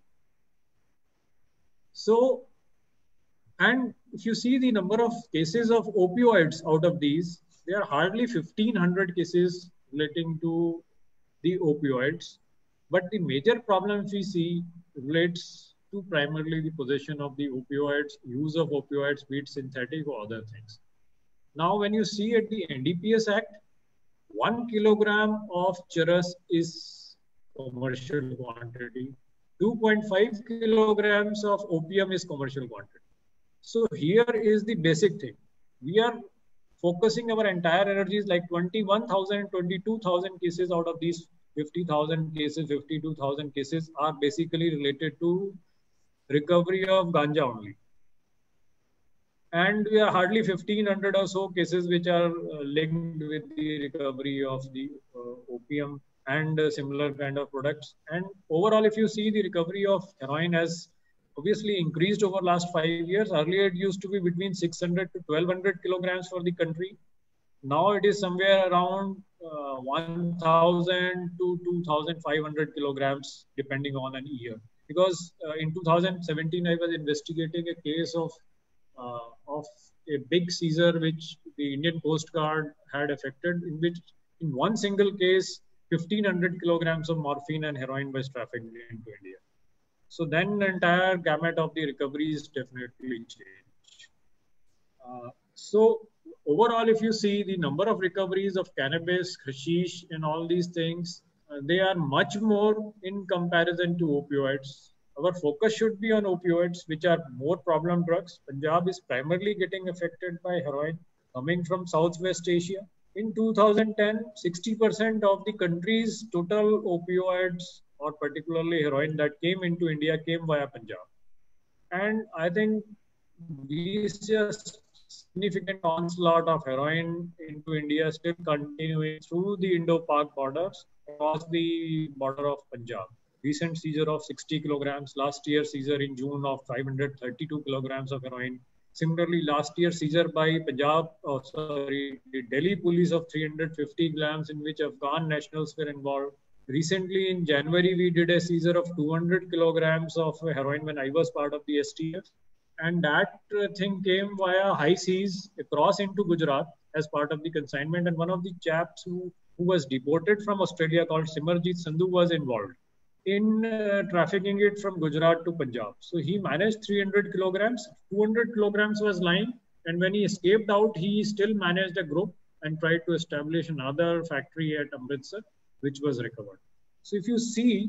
So, and if you see the number of cases of opioids out of these, there are hardly fifteen hundred cases relating to the opioids. But the major problem we see relates to primarily the possession of the opioids, use of opioids, be it synthetic or other things. Now, when you see at the N D P S Act, one kilogram of charas is commercial quantity. two point five kilograms of opium is commercial quantity. So here is the basic thing. We are focusing our entire energies, like twenty-one thousand, twenty-two thousand cases out of these fifty thousand cases, fifty-two thousand cases are basically related to recovery of ganja only. And we are hardly fifteen hundred or so cases which are uh, linked with the recovery of the uh, opium and uh, similar kind of products. And overall, if you see, the recovery of heroin has obviously increased over last five years. Earlier, it used to be between six hundred to twelve hundred kilograms for the country. Now it is somewhere around uh, one thousand to two thousand five hundred kilograms, depending on an year. Because uh, in two thousand seventeen, I was investigating a case of uh, of a big seizure which the Indian Coast Guard had affected, in which in one single case, fifteen hundred kilograms of morphine and heroin was trafficked into India. So then the entire gamut of the recoveries definitely changed. Uh, so overall, if you see the number of recoveries of cannabis, hashish, and all these things, uh, they are much more in comparison to opioids. Our focus should be on opioids, which are more problem drugs. Punjab is primarily getting affected by heroin coming from Southwest Asia. In two thousand ten, sixty percent of the country's total opioids, or particularly heroin, that came into India came via Punjab. And I think we see a significant onslaught of heroin into India still continuing through the Indo-Pak borders across the border of Punjab. Recent seizure of sixty kilograms, last year seizure in June of five hundred thirty-two kilograms of heroin. Similarly, last year seizure by Punjab, oh, sorry, the Delhi police of three hundred fifty grams, in which Afghan nationals were involved. Recently in January, we did a seizure of two hundred kilograms of heroin when I was part of the S T F. And that uh, thing came via high seas across into Gujarat as part of the consignment. And one of the chaps who, who was deported from Australia called Simarjeet Sandhu was involved in uh, trafficking it from Gujarat to Punjab. So he managed three hundred kilograms, two hundred kilograms was lying. And when he escaped out, he still managed a group and tried to establish another factory at Amritsar, which was recovered. So if you see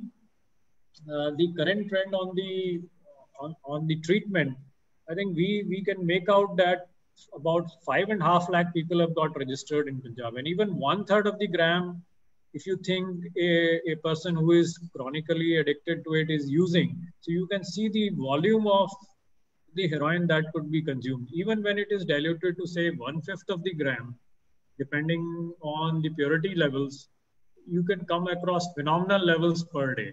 uh, the current trend on the, on, on the treatment, I think we, we can make out that about five and a half lakh people have got registered in Punjab. And even one third of the gram, if you think a, a person who is chronically addicted to it is using, so you can see the volume of the heroin that could be consumed. Even when it is diluted to say one fifth of the gram, depending on the purity levels, you can come across phenomenal levels per day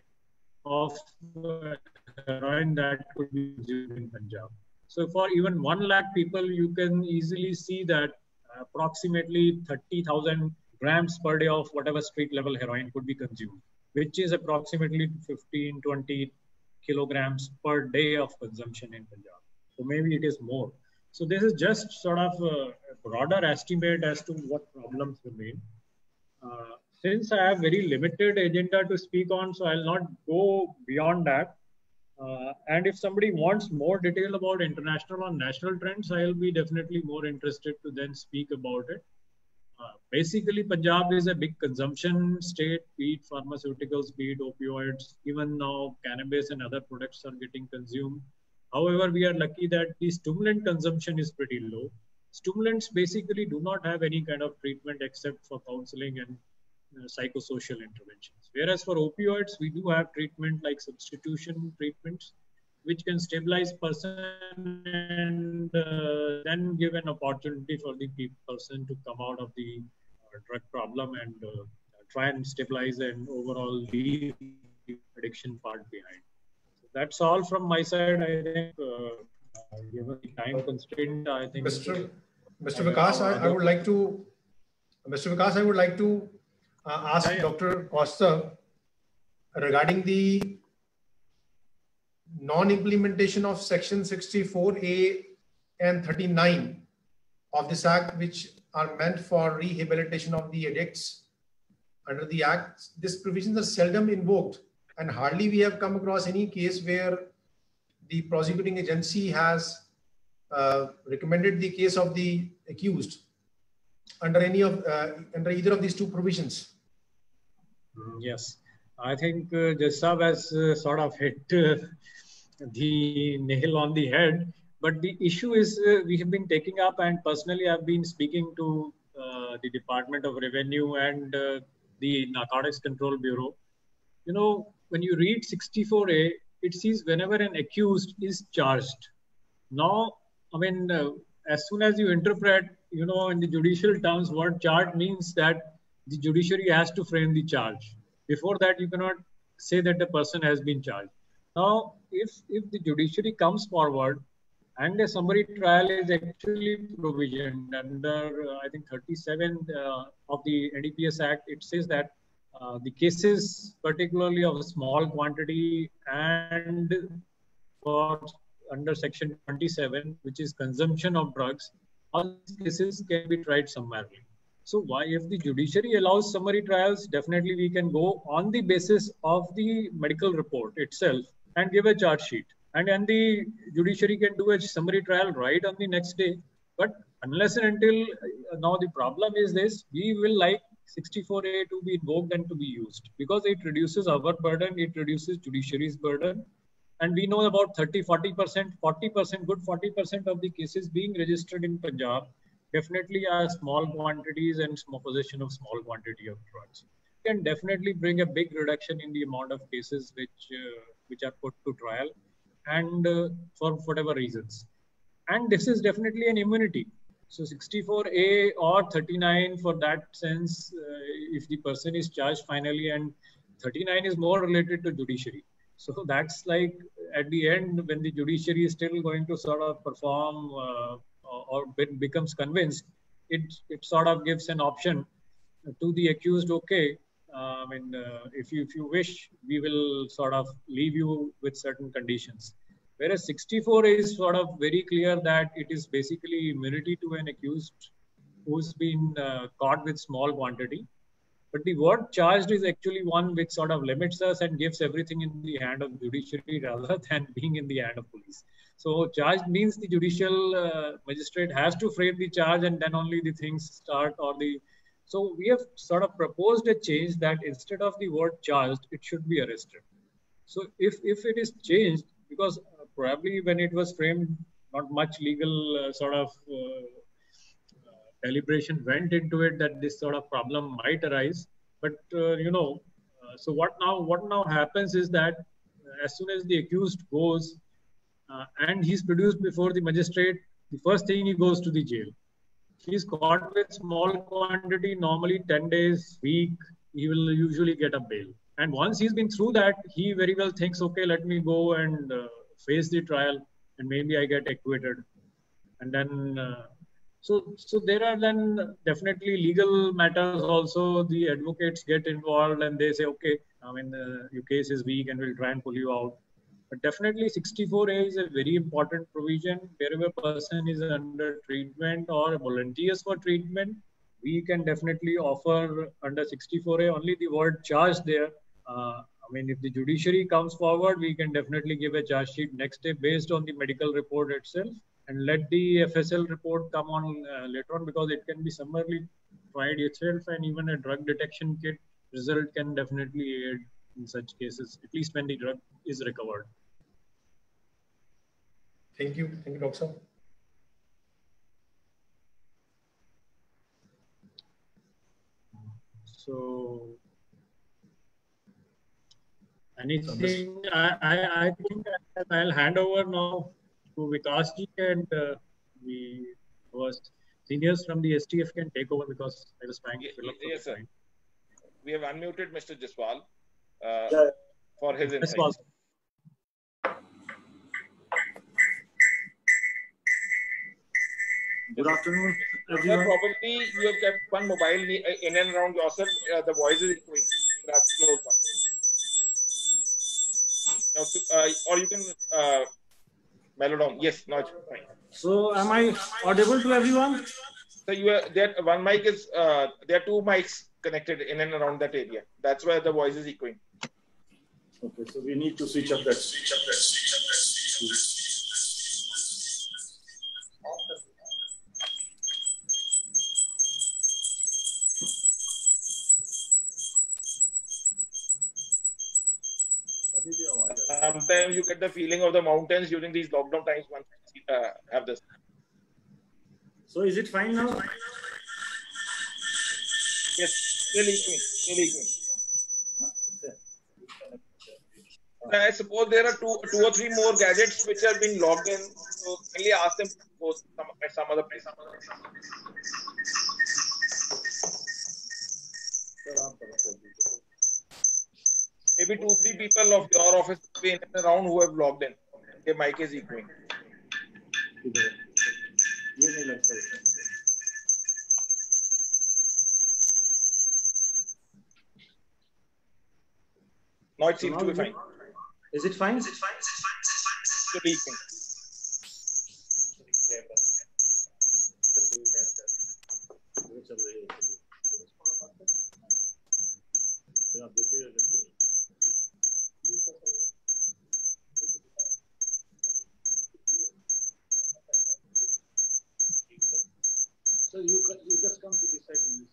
of uh, heroin that could be consumed in Punjab. So for even one lakh people, you can easily see that approximately thirty thousand grams per day of whatever street level heroin could be consumed, which is approximately fifteen, twenty kilograms per day of consumption in Punjab. So maybe it is more. So this is just sort of a broader estimate as to what problems remain. Uh, since I have very limited agenda to speak on, so I'll not go beyond that. Uh, and if somebody wants more detail about international or national trends, I'll be definitely more interested to then speak about it. Uh, basically, Punjab is a big consumption state, be it pharmaceuticals, be it opioids. Even now, cannabis and other products are getting consumed. However, we are lucky that the stimulant consumption is pretty low. Stimulants basically do not have any kind of treatment except for counseling and uh, psychosocial interventions. Whereas for opioids, we do have treatment like substitution treatments, which can stabilize person and uh, then give an opportunity for the person to come out of the uh, drug problem and uh, try and stabilize and overall leave the addiction part behind. So that's all from my side. I think, uh, given the time constraint, I think. Mister Mister Vikas, I, I would like to, Mister Vikas, I would like to uh, ask yeah, yeah. Doctor Costa regarding the non-implementation of section sixty-four A and thirty-nine of this act, which are meant for rehabilitation of the addicts under the act. These provisions are seldom invoked, and hardly we have come across any case where the prosecuting agency has uh, recommended the case of the accused under any of uh, under either of these two provisions. Yes. I think uh, Jasab has uh, sort of hit uh, the nail on the head. But the issue is uh, we have been taking up, and personally I've been speaking to uh, the Department of Revenue and uh, the Narcotics Control Bureau. You know, when you read sixty-four A, it says whenever an accused is charged. Now, I mean, uh, as soon as you interpret, you know, in the judicial terms, what charge means that the judiciary has to frame the charge. Before that, you cannot say that the person has been charged. Now, if if the judiciary comes forward and a summary trial is actually provisioned under, uh, I think, thirty-seven uh, of the N D P S Act, it says that uh, the cases, particularly of a small quantity and for under section twenty-seven, which is consumption of drugs, all these cases can be tried summarily. So why, if the judiciary allows summary trials, definitely we can go on the basis of the medical report itself and give a charge sheet. And then the judiciary can do a summary trial right on the next day. But unless and until, uh, now the problem is this, we will like sixty-four A to be invoked and to be used because it reduces our burden, it reduces judiciary's burden. And we know about thirty, forty percent, forty percent, good forty percent of the cases being registered in Punjab definitely are small quantities and small possession of small quantity of drugs. Can definitely bring a big reduction in the amount of cases which uh, which are put to trial, and uh, for whatever reasons. And this is definitely an immunity. So sixty-four A or thirty-nine for that sense, uh, if the person is charged finally, and thirty-nine is more related to judiciary. So that's like at the end, when the judiciary is still going to sort of perform uh, or becomes convinced, it, it sort of gives an option to the accused, okay, uh, I mean, uh, if, you, if you wish, we will sort of leave you with certain conditions. Whereas sixty-four is sort of very clear that it is basically immunity to an accused who's been uh, caught with small quantity. But the word charged is actually one which sort of limits us and gives everything in the hand of judiciary rather than being in the hand of police. So charged means the judicial uh, magistrate has to frame the charge and then only the things start or the... So we have sort of proposed a change that instead of the word charged, it should be arrested. So if, if it is changed, because uh, probably when it was framed, not much legal uh, sort of uh, deliberation went into it that this sort of problem might arise. But, uh, you know, uh, so what now, what now happens is that uh, as soon as the accused goes uh, and he's produced before the magistrate, the first thing he goes to the jail. He's caught with small quantity, normally ten days, week, he will usually get a bail. And once he's been through that, he very well thinks, okay, let me go and uh, face the trial and maybe I get acquitted. And then uh, So, so there are then definitely legal matters also. The advocates get involved and they say, okay, I mean, uh, your case is weak and we'll try and pull you out. But definitely sixty-four A is a very important provision. Wherever a person is under treatment or volunteers for treatment, we can definitely offer under sixty-four A only the word charge there. Uh, I mean, if the judiciary comes forward, we can definitely give a charge sheet next day based on the medical report itself. And let the F S L report come on uh, later on, because it can be summarily tried itself, and even a drug detection kit result can definitely aid in such cases, at least when the drug is recovered. Thank you. Thank you, Doctor. So, anything, I, I, I think I'll hand over now to Vikas ji, and uh, we was seniors from the S T F can take over because I was trying to fill up. Yes, sir. We have unmuted Mister Jaswal uh, yeah. for his insights. Good afternoon, Sir, probably you have kept one mobile in and around yourself. Uh, the voice is echoing. Perhaps close one. Now, uh, or you can uh, mellow down. Yes, now it's fine. So, am I audible to everyone? So, you are there. One mic is uh, there are two mics connected in and around that area. That's why the voice is echoing. Okay, so we need to switch up that. Switch up that. Switch up that. Sometimes you get the feeling of the mountains during these lockdown times once you uh, have this. So is it fine now? Yes, really quick, really quick. I suppose there are two, two or three more gadgets which have been logged in. So kindly ask them to go some, at some other place. Maybe two, three people of your office will be in and around who have logged in. Their mic is echoing. Now it seems to be fine. Is it fine? Is it fine? Good evening. So you, you just come to this side.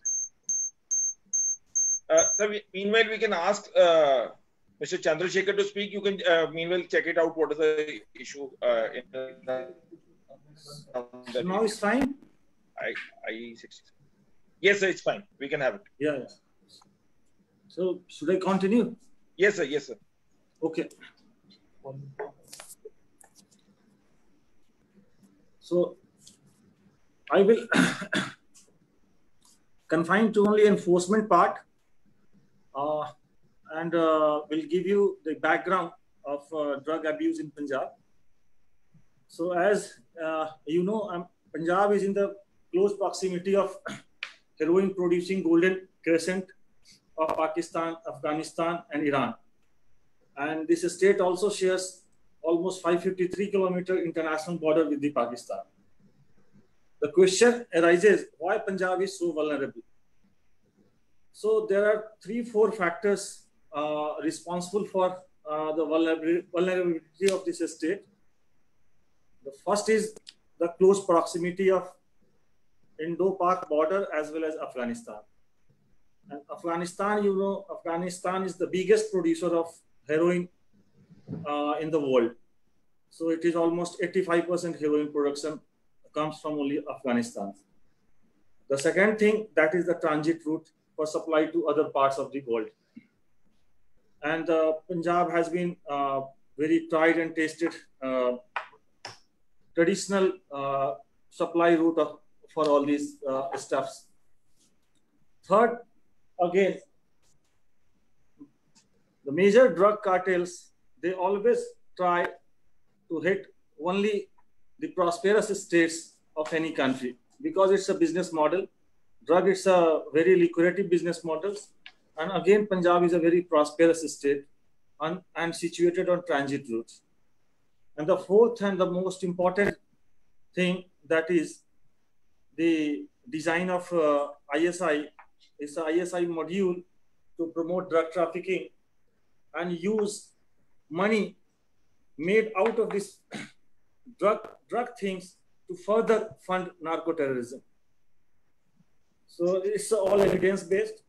Uh, so we, meanwhile, we can ask uh, Mister Chandrasekhar to speak. You can uh, meanwhile check it out. What is the issue? Uh, in the, so now it's fine. I I sixty. Yes, sir. It's fine. We can have it. Yeah. yeah. So should I continue? Yes, sir. Yes, sir. Okay. So I will confine to only enforcement part, uh, and uh, will give you the background of uh, drug abuse in Punjab. So as uh, you know, um, Punjab is in the close proximity of heroin producing golden crescent of Pakistan, Afghanistan and Iran. And this state also shares almost five hundred fifty-three kilometer international border with the Pakistan. The question arises, why Punjab is so vulnerable? So there are three, four factors uh, responsible for uh, the vulnerability of this state. The first is the close proximity of Indo-Pak border as well as Afghanistan. And Afghanistan, you know, Afghanistan is the biggest producer of heroin uh, in the world. So it is almost eighty-five percent heroin production comes from only Afghanistan. The second thing, that is the transit route for supply to other parts of the world. And uh, Punjab has been uh, very tried and tested uh, traditional uh, supply route of, for all these uh, stuffs. Third, again, the major drug cartels, they always try to hit only the prosperous states of any country because it's a business model. Drug, it's a very lucrative business model. And again, Punjab is a very prosperous state and, and situated on transit routes. And the fourth and the most important thing, that is the design of uh, I S I. It's an I S I module to promote drug trafficking and use money made out of this drug, drug things to further fund narco-terrorism. So it's all evidence-based.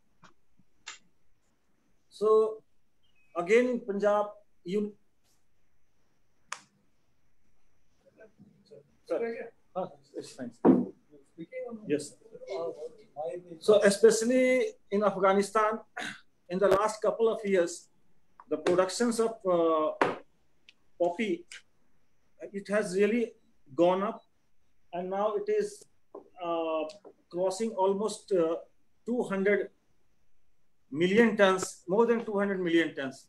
So again in Punjab, you... Sorry. Ah, it's fine. Yes. So especially in Afghanistan, in the last couple of years, the productions of uh, poppy, it has really gone up, and now it is uh, crossing almost uh, two hundred million tons, more than two hundred million tons.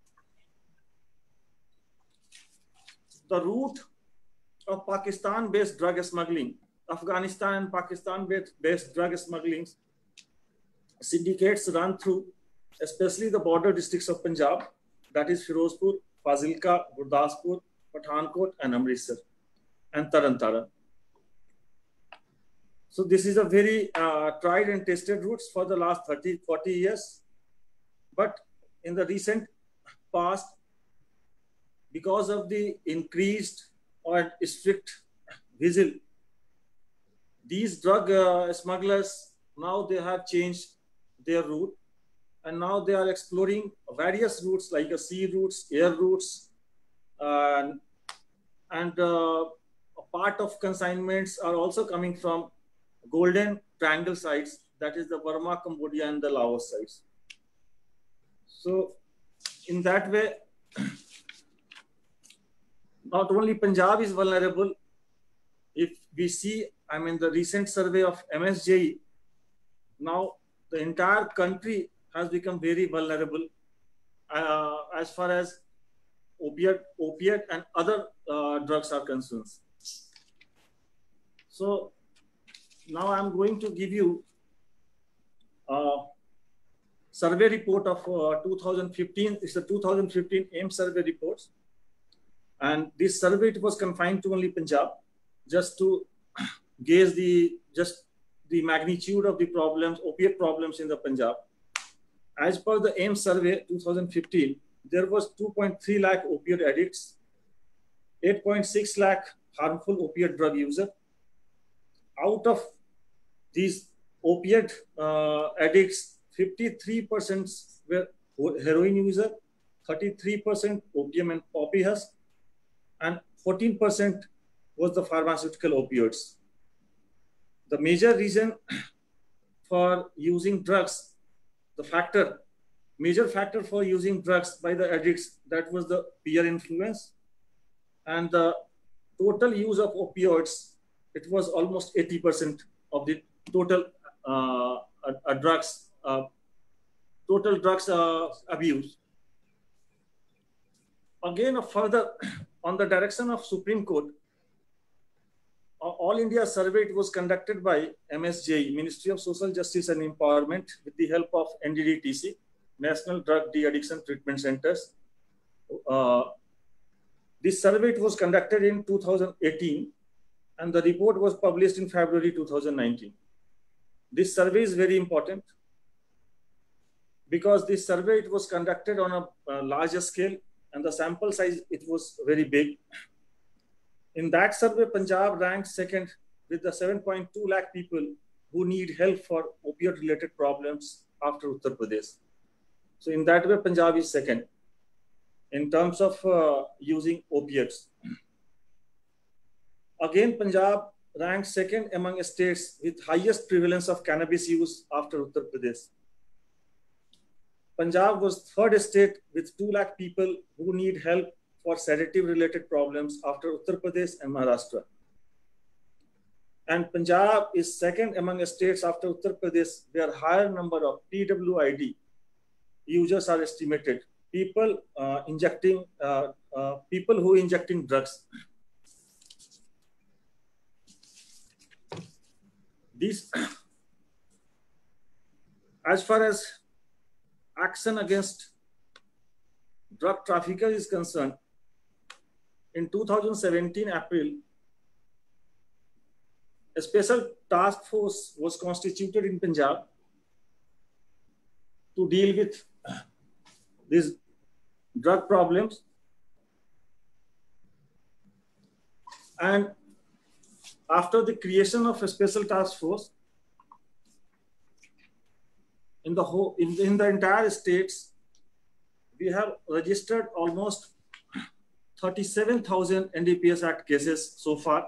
The route of Pakistan-based drug smuggling, Afghanistan and Pakistan-based drug smuggling syndicates run through, especially the border districts of Punjab, that is Firozpur, Fazilka, Gurdaspur, Pathankot, and Amritsar, and Taran Taran. So this is a very uh, tried and tested routes for the last thirty, forty years. But in the recent past, because of the increased or strict vigil, these drug uh, smugglers, now they have changed their route and now they are exploring various routes like a sea routes, air routes, uh, and uh, a part of consignments are also coming from Golden Triangle sites, that is the Burma, Cambodia, and the Laos sites. So in that way, not only Punjab is vulnerable. If we see, I mean, the recent survey of M S J E, now the entire country has become very vulnerable uh, as far as opiate, opiate and other uh, drugs are concerned. So now I'm going to give you a survey report of uh, two thousand fifteen. It's the two thousand fifteen AIMS survey reports. And this survey, it was confined to only Punjab, just to gauge the, just the magnitude of the problems, opiate problems in the Punjab. As per the AIMS survey two thousand fifteen, there was two point three lakh opiate addicts, eight point six lakh harmful opiate drug users. Out of these opiate uh, addicts, fifty-three percent were heroin user, thirty-three percent opium and poppy husk, and fourteen percent was the pharmaceutical opioids. The major reason for using drugs, the factor, major factor for using drugs by the addicts, that was the peer influence. And the total use of opioids, it was almost eighty percent of the total uh, uh, drugs, uh, total drugs uh, abuse. Again, further on the direction of Supreme Court, All India survey, it was conducted by M S J E, Ministry of Social Justice and Empowerment, with the help of N D D T C, National Drug De-Addiction Treatment Centers. Uh, this survey, it was conducted in two thousand eighteen, and the report was published in February two thousand nineteen. This survey is very important because this survey, it was conducted on a, a larger scale, and the sample size, it was very big. In that survey, Punjab ranked second with the seven point two lakh people who need help for opioid-related problems after Uttar Pradesh. So in that way, Punjab is second in terms of uh, using opiates. Again, Punjab ranked second among states with highest prevalence of cannabis use after Uttar Pradesh. Punjab was third state with two lakh people who need help for sedative-related problems after Uttar Pradesh and Maharashtra. And Punjab is second among states after Uttar Pradesh, where higher number of P W I D users are estimated. People uh, injecting, uh, uh, people who injecting drugs. These, as far as action against drug traffickers is concerned, in two thousand seventeen April, a special task force was constituted in Punjab to deal with these drug problems. And after the creation of a special task force, in the whole, in, in the entire states, we have registered almost thirty-seven thousand N D P S Act cases so far,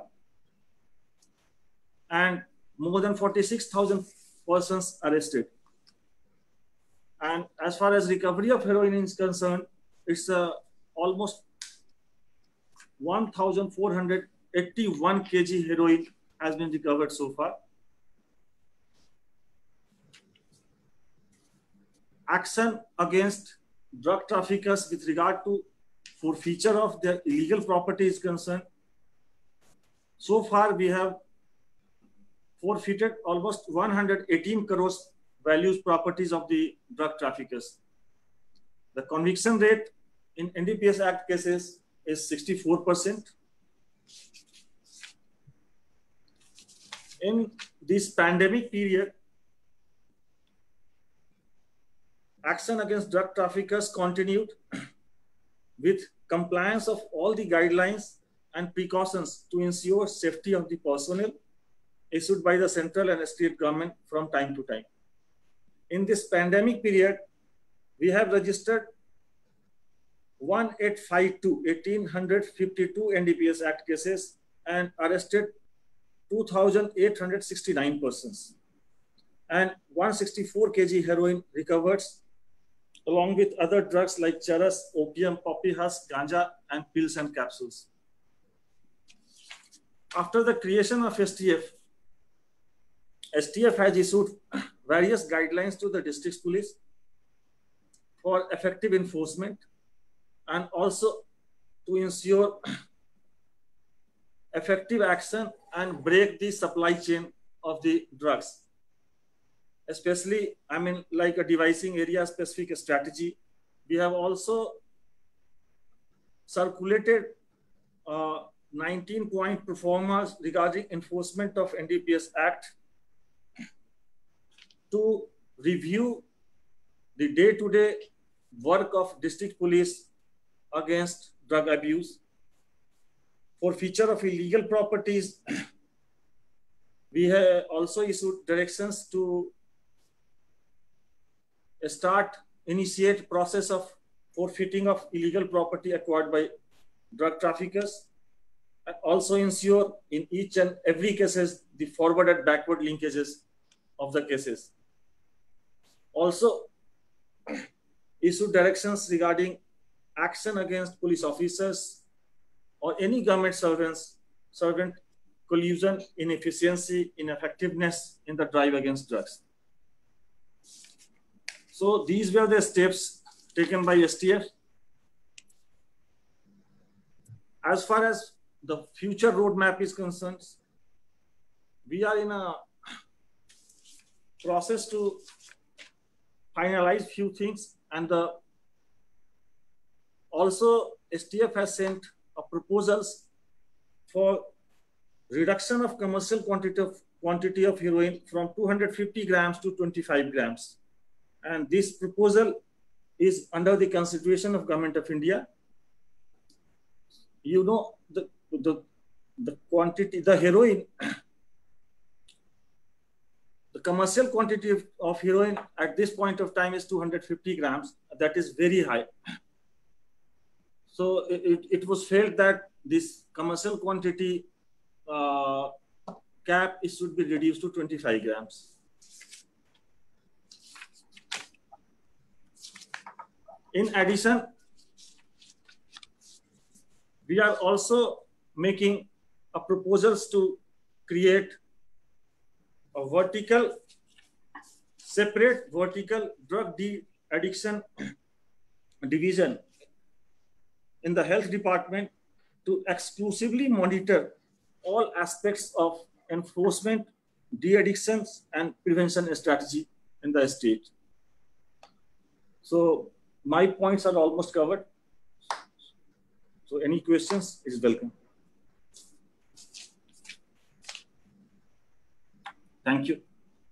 and more than forty-six thousand persons arrested. And as far as recovery of heroin is concerned, it's uh, almost one thousand four hundred eighty-one kilograms heroin has been recovered so far. Action against drug traffickers with regard to forfeiture of their illegal property is concerned. So far, we have forfeited almost one hundred eighteen crores values properties of the drug traffickers. The conviction rate in N D P S Act cases is sixty-four percent. In this pandemic period, action against drug traffickers continued with compliance of all the guidelines and precautions to ensure safety of the personnel issued by the central and state government from time to time. In this pandemic period, we have registered eighteen fifty-two, eighteen fifty-two N D P S Act cases and arrested two thousand eight hundred sixty-nine persons, and one hundred sixty-four kilograms heroin recovered, along with other drugs like charas, opium, poppy husk, ganja, and pills and capsules. After the creation of S T F, S T F has issued various guidelines to the district police for effective enforcement and also to ensure effective action and break the supply chain of the drugs. Especially, I mean, like a devising area specific strategy. We have also circulated uh, nineteen point performance regarding enforcement of N D P S Act to review the day-to-day work of district police against drug abuse. For feature of illegal properties, we have also issued directions to start, initiate process of forfeiting of illegal property acquired by drug traffickers, and also ensure in each and every cases the forward and backward linkages of the cases. Also issue directions regarding action against police officers or any government servants, servant collusion, inefficiency, ineffectiveness in the drive against drugs. So these were the steps taken by S T F. As far as the future roadmap is concerned, we are in a process to finalize few things, and the also S T F has sent a proposals for reduction of commercial quantity of quantity of heroin from two hundred fifty grams to twenty-five grams. And this proposal is under the consideration of Government of India. You know, the, the, the quantity, the heroin, the commercial quantity of, of heroin at this point of time is two hundred fifty grams. That is very high. So it, it was felt that this commercial quantity uh, cap is should be reduced to twenty-five grams. In addition, we are also making a proposals to create a vertical, separate vertical drug de-addiction division in the health department to exclusively monitor all aspects of enforcement, de-addictions, and prevention strategy in the state. So my points are almost covered. So any questions is welcome. Thank you.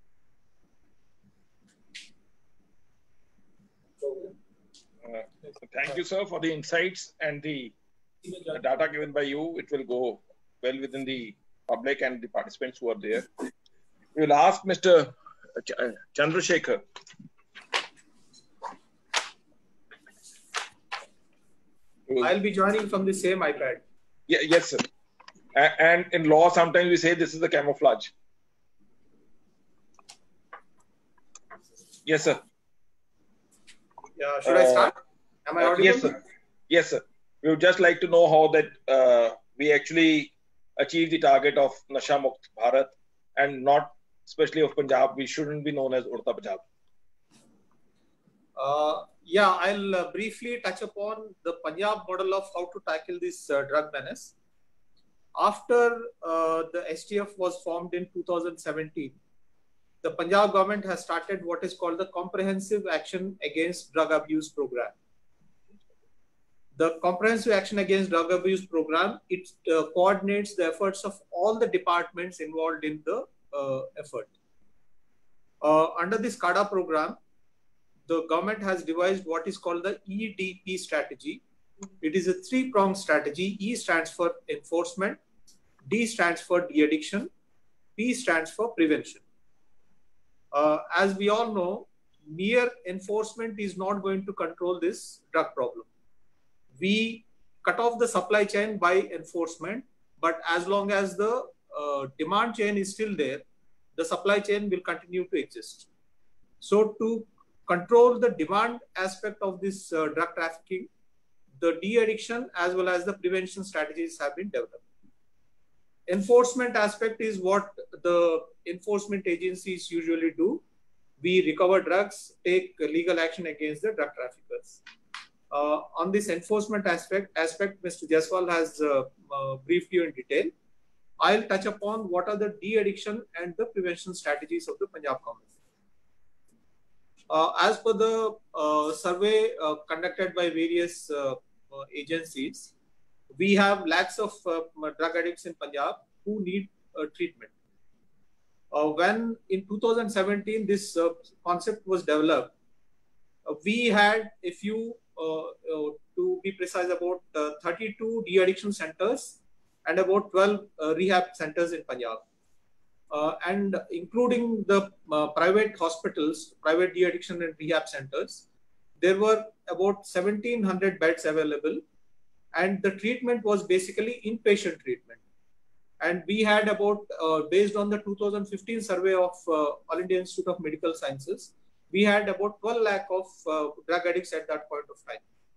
Uh, thank you, sir, for the insights and the, the data given by you. It will go well within the public and the participants who are there. We will ask Mister Ch Chandrasekhar. I'll be joining from the same iPad. Yeah, yes, sir. A and in law, sometimes we say this is the camouflage. Yes, sir. Yeah, should uh, I start? Am I audible? Yes, sir. Yes, sir. We would just like to know how that uh, we actually achieve the target of Nasha Mukt Bharat, and not especially of Punjab. We shouldn't be known as Udta Punjab. Uh, yeah, I'll uh, briefly touch upon the Punjab model of how to tackle this uh, drug menace. After uh, the S T F was formed in two thousand seventeen, the Punjab government has started what is called the Comprehensive Action Against Drug Abuse Program. The Comprehensive Action Against Drug Abuse Program, it uh, coordinates the efforts of all the departments involved in the uh, effort. Uh, under this CADA program, the government has devised what is called the E D P strategy. It is a three-pronged strategy. E stands for enforcement, D stands for de-addiction, P stands for prevention. Uh, as we all know, mere enforcement is not going to control this drug problem. We cut off the supply chain by enforcement, but as long as the uh, demand chain is still there, the supply chain will continue to exist. So to control the demand aspect of this uh, drug trafficking, the de-addiction as well as the prevention strategies have been developed. Enforcement aspect is what the enforcement agencies usually do. We recover drugs, take legal action against the drug traffickers. Uh, on this enforcement aspect, aspect Mister Jaiswal has uh, uh, briefed you in detail. I'll touch upon what are the de-addiction and the prevention strategies of the Punjab government. Uh, as per the uh, survey uh, conducted by various uh, uh, agencies, we have lakhs of uh, drug addicts in Punjab who need uh, treatment. Uh, when in two thousand seventeen this uh, concept was developed, uh, we had a few, uh, uh, to be precise, about uh, thirty-two de-addiction centers and about twelve uh, rehab centers in Punjab. Uh, and including the uh, private hospitals, private de-addiction and rehab centers, there were about seventeen hundred beds available, and the treatment was basically inpatient treatment. And we had about, uh, based on the two thousand fifteen survey of uh, All India Institute of Medical Sciences, we had about twelve lakh of uh, drug addicts at that point of time.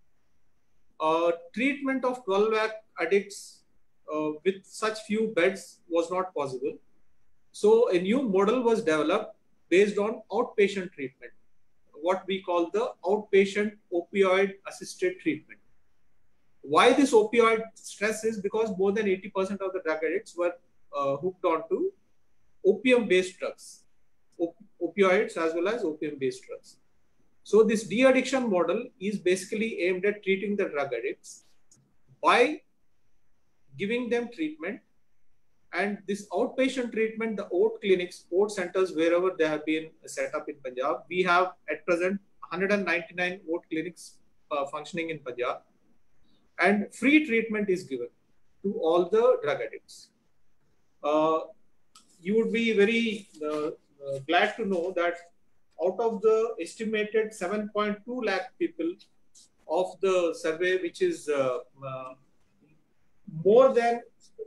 Uh, treatment of twelve lakh addicts uh, with such few beds was not possible. So a new model was developed based on outpatient treatment, what we call the outpatient opioid assisted treatment. Why this opioid stress is because more than eighty percent of the drug addicts were uh, hooked onto opium-based drugs, op opioids as well as opium-based drugs. So this de-addiction model is basically aimed at treating the drug addicts by giving them treatment. And this outpatient treatment, the O T clinics, O T centers, wherever they have been set up in Punjab, we have at present one hundred ninety-nine O T clinics uh, functioning in Punjab. And free treatment is given to all the drug addicts. Uh, you would be very uh, uh, glad to know that out of the estimated seven point two lakh people of the survey, which is uh, uh, more than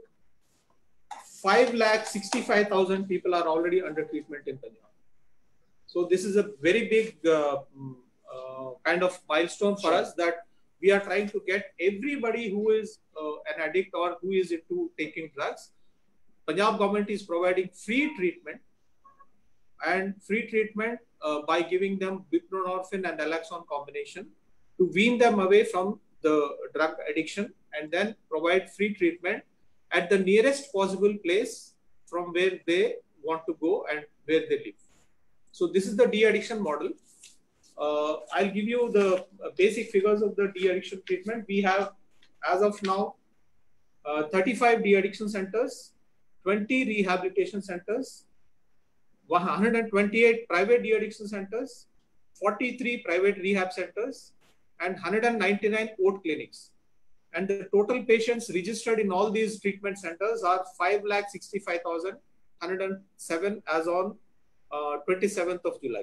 five lakh sixty-five thousand people are already under treatment in Punjab. So this is a very big uh, uh, kind of milestone for us, that we are trying to get everybody who is uh, an addict or who is into taking drugs. Punjab government is providing free treatment, and free treatment uh, by giving them buprenorphine and naloxone combination to wean them away from the drug addiction, and then provide free treatment at the nearest possible place from where they want to go and where they live. So this is the de-addiction model. Uh, I'll give you the uh, basic figures of the de-addiction treatment. We have, as of now, uh, thirty-five de-addiction centers, twenty rehabilitation centers, one hundred twenty-eight private de-addiction centers, forty-three private rehab centers, and one hundred ninety-nine O T clinics. And the total patients registered in all these treatment centers are five lakh sixty-five thousand one hundred seven as on uh, twenty-seventh of July.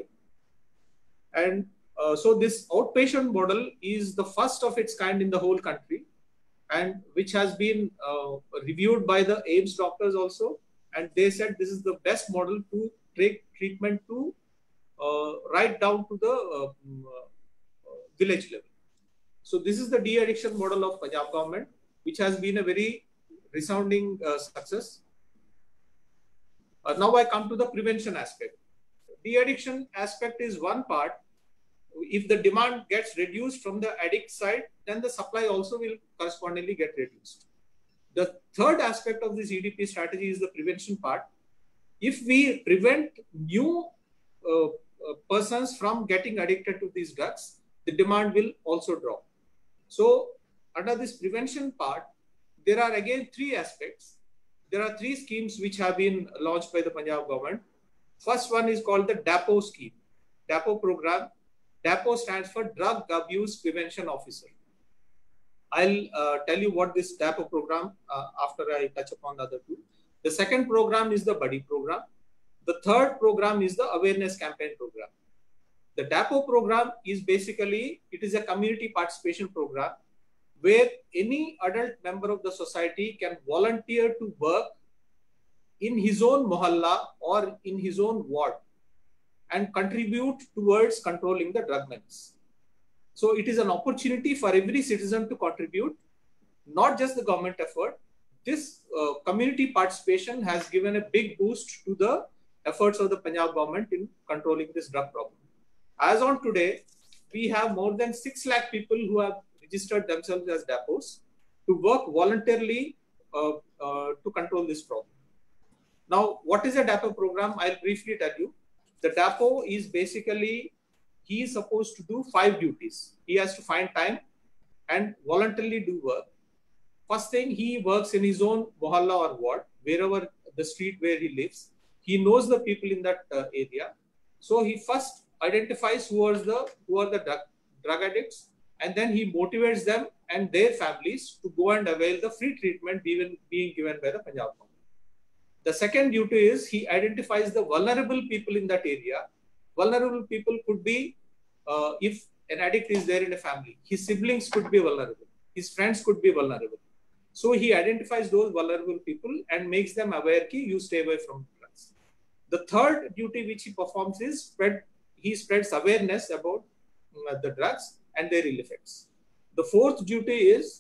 And uh, so this outpatient model is the first of its kind in the whole country, and which has been uh, reviewed by the A I M S doctors also. And they said this is the best model to take treatment to uh, right down to the uh, uh, village level. So this is the de-addiction model of Punjab government, which has been a very resounding uh, success. Uh, now I come to the prevention aspect. De-addiction aspect is one part. If the demand gets reduced from the addict side, then the supply also will correspondingly get reduced. The third aspect of this E D P strategy is the prevention part. If we prevent new uh, uh, persons from getting addicted to these drugs, the demand will also drop. So under this prevention part, there are again three aspects. There are three schemes which have been launched by the Punjab government. First one is called the DAPO scheme, DAPO program. DAPO stands for Drug Abuse Prevention Officer. I'll uh, tell you what this DAPO program uh, after I touch upon the other two. The second program is the Buddy program. The third program is the Awareness Campaign program. The DAPO program is basically, it is a community participation program where any adult member of the society can volunteer to work in his own mohalla or in his own ward and contribute towards controlling the drug menace. So it is an opportunity for every citizen to contribute, not just the government effort. This uh, community participation has given a big boost to the efforts of the Punjab government in controlling this drug problem. As on today, we have more than six lakh people who have registered themselves as DAPOs to work voluntarily uh, uh, to control this problem. Now, what is a DAPO program? I'll briefly tell you. The DAPO is basically, he is supposed to do five duties. He has to find time and voluntarily do work. First thing, he works in his own mohalla or ward, wherever the street where he lives. He knows the people in that uh, area. So he first identifies who are the, who are the drug, drug addicts, and then he motivates them and their families to go and avail the free treatment being, being given by the Punjab government. The second duty is he identifies the vulnerable people in that area. Vulnerable people could be, uh, if an addict is there in a family, his siblings could be vulnerable, his friends could be vulnerable. So he identifies those vulnerable people and makes them aware that you stay away from drugs. The third duty which he performs is spread, he spreads awareness about uh, the drugs and their ill effects. The fourth duty is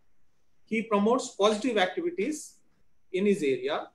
he promotes positive activities in his area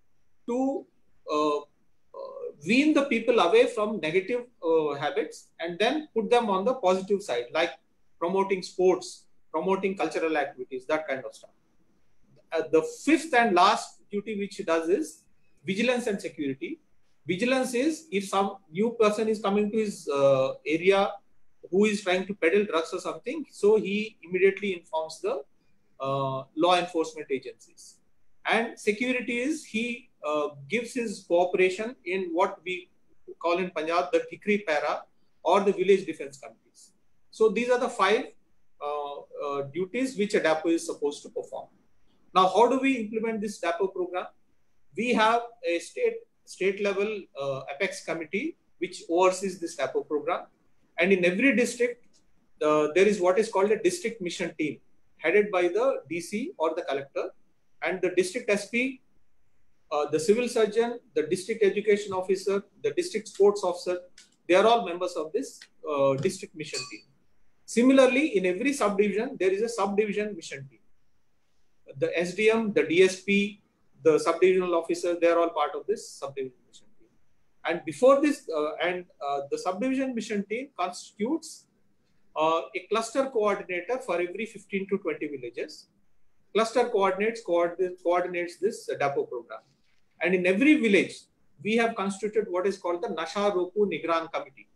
to uh, uh, wean the people away from negative uh, habits and then put them on the positive side, like promoting sports, promoting cultural activities, that kind of stuff. Uh, the fifth and last duty which he does is vigilance and security. Vigilance is if some new person is coming to his uh, area who is trying to peddle drugs or something, so he immediately informs the uh, law enforcement agencies. And security is he uh, gives his cooperation in what we call in Punjab the Tikri Para or the village defense committees. So these are the five uh, uh, duties which a DAPO is supposed to perform. Now, how do we implement this DAPO program? We have a state state level uh, apex committee which oversees this DAPO program, and in every district uh, there is what is called a district mission team headed by the D C or the collector, and the district S P, uh, the civil surgeon, the district education officer, the district sports officer, they are all members of this uh, district mission team. Similarly, in every subdivision there is a subdivision mission team. The S D M, the D S P, the subdivisional officer, they are all part of this subdivision mission team. And before this, uh, and uh, the subdivision mission team constitutes uh, a cluster coordinator for every fifteen to twenty villages. Cluster coordinates coordinates, coordinates this uh, DAPO program. And in every village, we have constituted what is called the Nasha Roku Nigran Committee.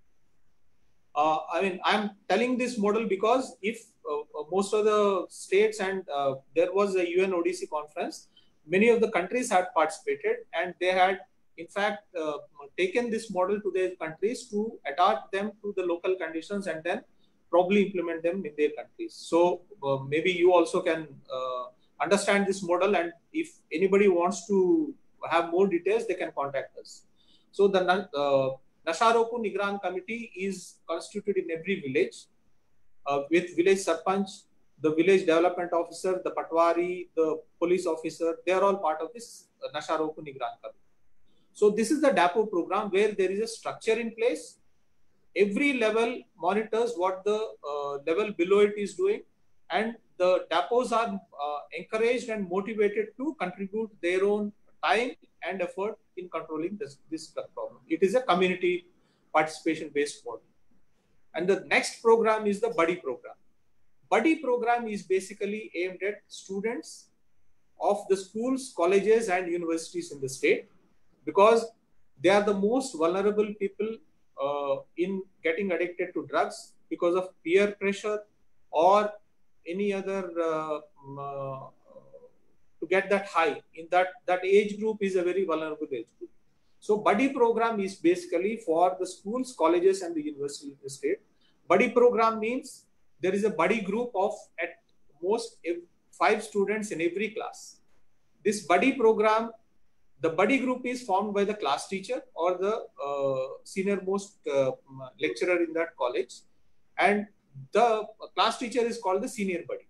Uh, I mean, I'm telling this model because if uh, most of the states and uh, there was a U N O D C conference, many of the countries had participated and they had in fact uh, taken this model to their countries to adapt them to the local conditions and then probably implement them in their countries. So uh, maybe you also can uh, understand this model, and if anybody wants to have more details, they can contact us. So the uh, Nasha Roku Nigran Committee is constituted in every village uh, with village sarpanch, the village development officer, the patwari, the police officer, they are all part of this uh, Nasha Roku Nigran Committee. So this is the DAPO program where there is a structure in place. Every level monitors what the uh, level below it is doing, and the DAPOs are uh, encouraged and motivated to contribute their own time and effort in controlling this, this problem. It is a community participation based model. And the next program is the Buddy program. Buddy program is basically aimed at students of the schools, colleges and universities in the state, because they are the most vulnerable people uh, in getting addicted to drugs because of peer pressure or any other uh, uh, to get that high. In that, that age group is a very vulnerable age group. So Buddy program is basically for the schools, colleges and the universities in the state. Buddy program means there is a buddy group of at most five students in every class. This buddy program the buddy group is formed by the class teacher or the uh, senior most uh, lecturer in that college, and the class teacher is called the senior buddy.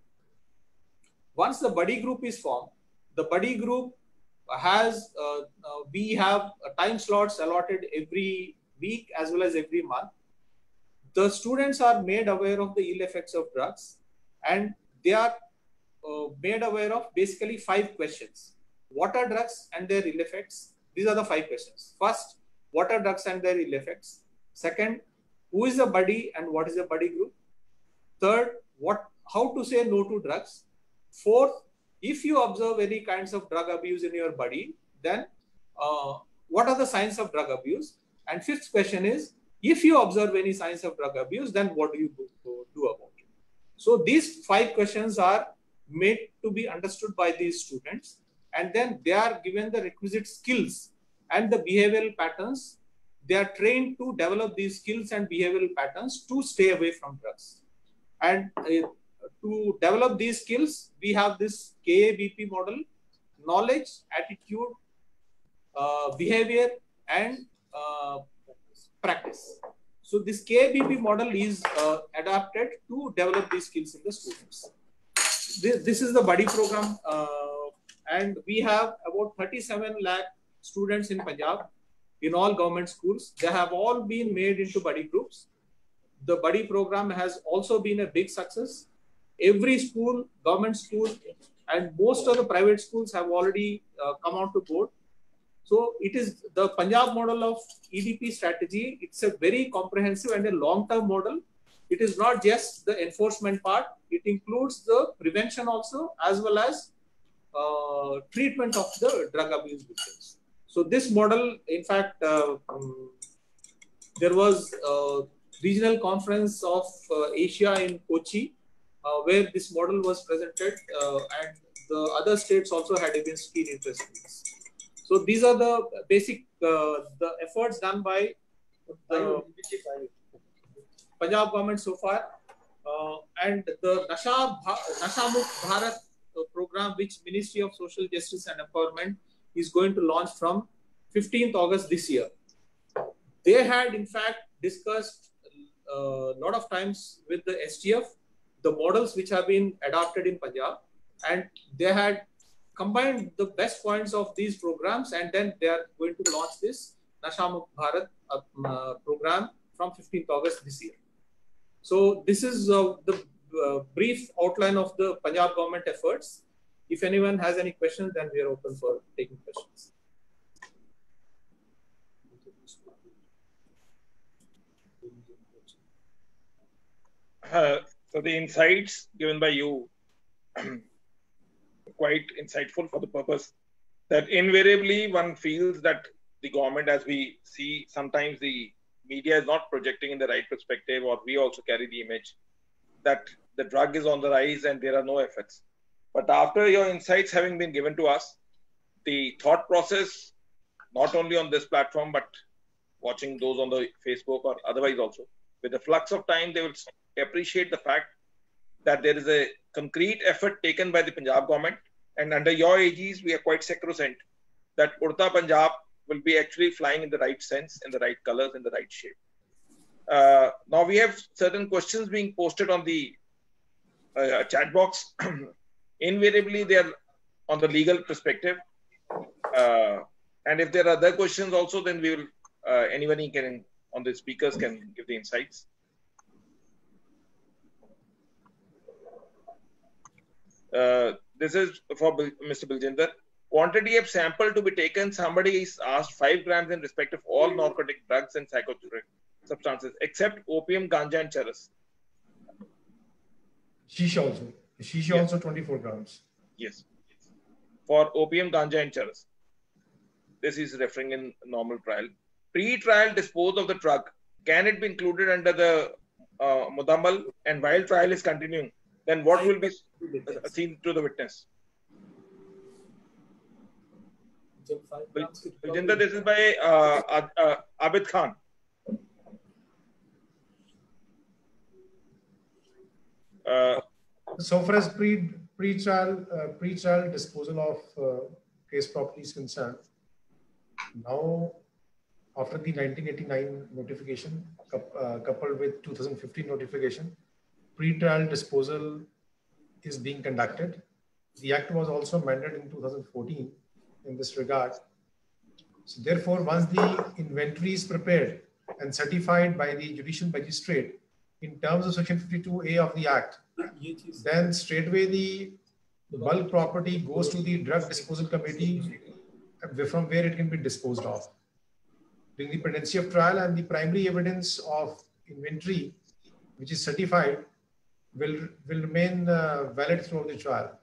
Once the buddy group is formed, the buddy group has, uh, uh, we have time slots allotted every week as well as every month. The students are made aware of the ill effects of drugs, and they are uh, made aware of basically five questions. What are drugs and their ill effects? These are the five questions. First, what are drugs and their ill effects? Second, who is a buddy and what is a buddy group? Third, what, how to say no to drugs? Fourth, if you observe any kinds of drug abuse in your buddy, then uh, what are the signs of drug abuse? And fifth question is, if you observe any signs of drug abuse, then what do you do, do about it? So these five questions are made to be understood by these students, and then they are given the requisite skills and the behavioral patterns. They are trained to develop these skills and behavioral patterns to stay away from drugs. And uh, to develop these skills, we have this K A B P model: knowledge, attitude, uh, behavior, and uh, practice. So this K A B P model is uh, adapted to develop these skills in the students. This, this is the buddy program, uh, and we have about thirty-seven lakh students in Punjab in all government schools. They have all been made into buddy groups. The buddy program has also been a big success. Every school, government school, and most of the private schools have already uh, come on to board. So it is the Punjab model of E D P strategy. It's a very comprehensive and a long-term model. It is not just the enforcement part. It includes the prevention also, as well as uh, treatment of the drug abuse victims. So this model, in fact, uh, um, there was a regional conference of uh, Asia in Kochi, uh, where this model was presented, uh, and the other states also had a keen interest in this. So these are the basic uh, the efforts done by the Punjab government so far, uh, and the Nasha Nasha Mukt Bharat program, which Ministry of Social Justice and Empowerment is going to launch from fifteenth August this year. They had in fact discussed a uh, lot of times with the S T F the models which have been adopted in Punjab, and they had combined the best points of these programs, and then they are going to launch this Nasha Mukt Bharat uh, uh, program from fifteenth August this year. So this is uh, the uh, brief outline of the Punjab government efforts. If anyone has any questions, then we are open for taking questions. Uh, so the insights given by you quite insightful for the purpose that invariably one feels that the government, as we see, sometimes the media is not projecting in the right perspective, or we also carry the image that the drug is on the rise and there are no efforts. But after your insights having been given to us, the thought process, not only on this platform, but watching those on the Facebook or otherwise also, with the flux of time, they will appreciate the fact that there is a concrete effort taken by the Punjab government, and under your aegis, we are quite sacrosanct that Udta Punjab will be actually flying in the right sense, in the right colors, in the right shape. Uh, now we have certain questions being posted on the uh, chat box. Invariably, they are on the legal perspective. Uh, and if there are other questions also, then we will, uh, anybody can, on the speakers can give the insights. Uh, this is for Mister Biljinder. Quantity of sample to be taken, somebody is asked five grams in respect of all narcotic drugs and psychotropic substances, except opium, ganja, and charas. Shisha also. Shisha yes. also twenty-four grams. Yes. For opium, ganja, and charas. This is referring in normal trial. Pre-trial dispose of the drug. Can it be included under the uh, Mudammal? And while trial is continuing, then what will be seen to the witness? Biljinder, this is by uh, uh, Abid Khan. Uh, so far as pre pre-trial uh, pre-trial disposal of uh, case property is concerned, Now, after the nineteen eighty-nine notification, uh, coupled with two thousand fifteen notification, pre-trial disposal is being conducted. The Act was also amended in two thousand fourteen in this regard. So therefore, once the inventory is prepared and certified by the judicial magistrate in terms of Section fifty-two A of the Act, then straightway the bulk property goes to the Drug Disposal Committee, from where it can be disposed of. During the pendency of trial, and the primary evidence of inventory, which is certified, will, will remain uh, valid throughout the trial.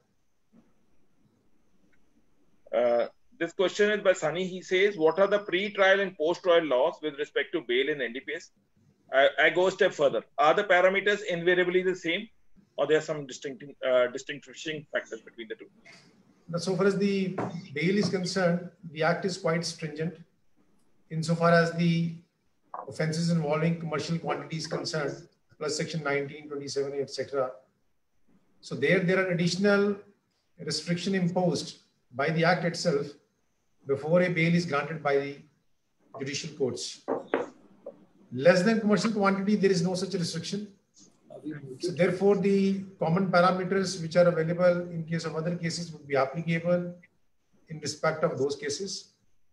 Uh, this question is by Sunny. He says, what are the pre-trial and post-trial laws with respect to bail in N D P S? I, I go a step further. Are the parameters invariably the same, or there are some distinct, uh, distinguishing factors between the two? But so far as the bail is concerned, the Act is quite stringent. Insofar as the offences involving commercial quantity is concerned, plus Section nineteen, twenty-seven, et cetera. So there, there are additional restriction imposed by the Act itself before a bail is granted by the judicial courts. Less than commercial quantity, there is no such restriction. So therefore, the common parameters which are available in case of other cases would be applicable in respect of those cases.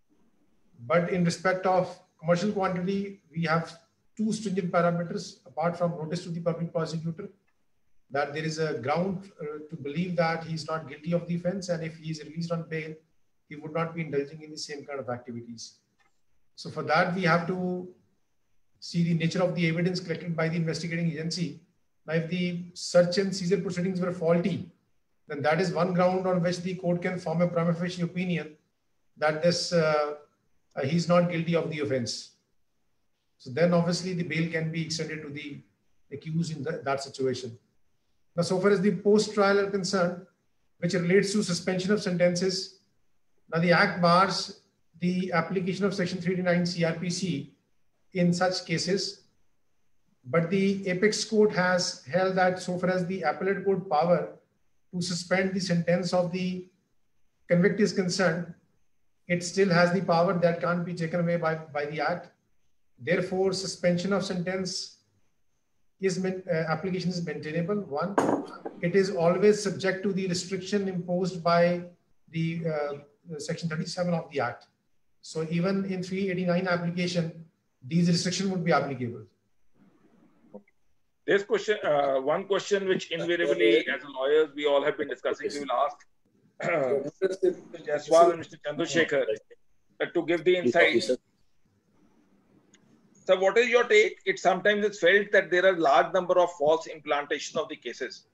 But in respect of commercial quantity, we have two stringent parameters apart from notice to the public prosecutor, that there is a ground uh, to believe that he is not guilty of the offense, and if he is released on bail, he would not be indulging in the same kind of activities. So for that, we have to see the nature of the evidence collected by the investigating agency. Now, if the search and seizure proceedings were faulty, then that is one ground on which the court can form a prima facie opinion that this uh, uh, he is not guilty of the offense. So then obviously the bail can be extended to the accused in the, that situation. Now, so far as the post-trial are concerned, which relates to suspension of sentences, now the Act bars the application of Section three eighty-nine C R P C in such cases, but the Apex Court has held that so far as the appellate court power to suspend the sentence of the convict is concerned, it still has the power that can't be taken away by, by the Act. Therefore, suspension of sentence is uh, application is maintainable. One, it is always subject to the restriction imposed by the uh, Section thirty-seven of the Act. So even in three eighty-nine application, these restrictions would be applicable. There's question, uh, one question which invariably, as lawyers, we all have been discussing. We will ask uh, Mister Jaiswal and Mister Chandrasekhar uh, to give the insight. So what is your take? It sometimes it's felt that there are large number of false implantation of the cases.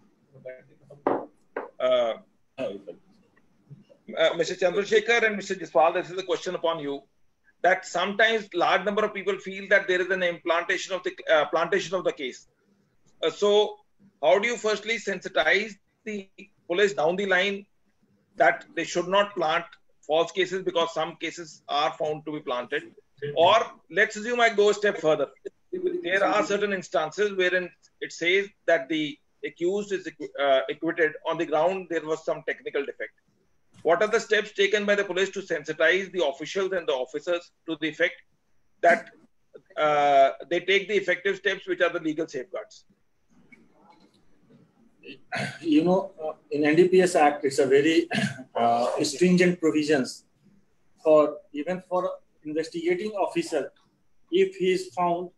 Uh, uh, Mister Chandrasekhar and Mister Jaiswal, this is a question upon you. That sometimes large number of people feel that there is an implantation of the uh, plantation of the case. Uh, so how do you firstly sensitize the police down the line that they should not plant false cases because some cases are found to be planted? Or let's assume I go a step further. There are certain instances wherein it says that the accused is uh, acquitted on the ground there was some technical defect. What are the steps taken by the police to sensitize the officials and the officers to the effect that uh, they take the effective steps which are the legal safeguards? You know, uh, in N D P S Act, it's a very uh, stringent provisions for even for investigating officer. If he is found,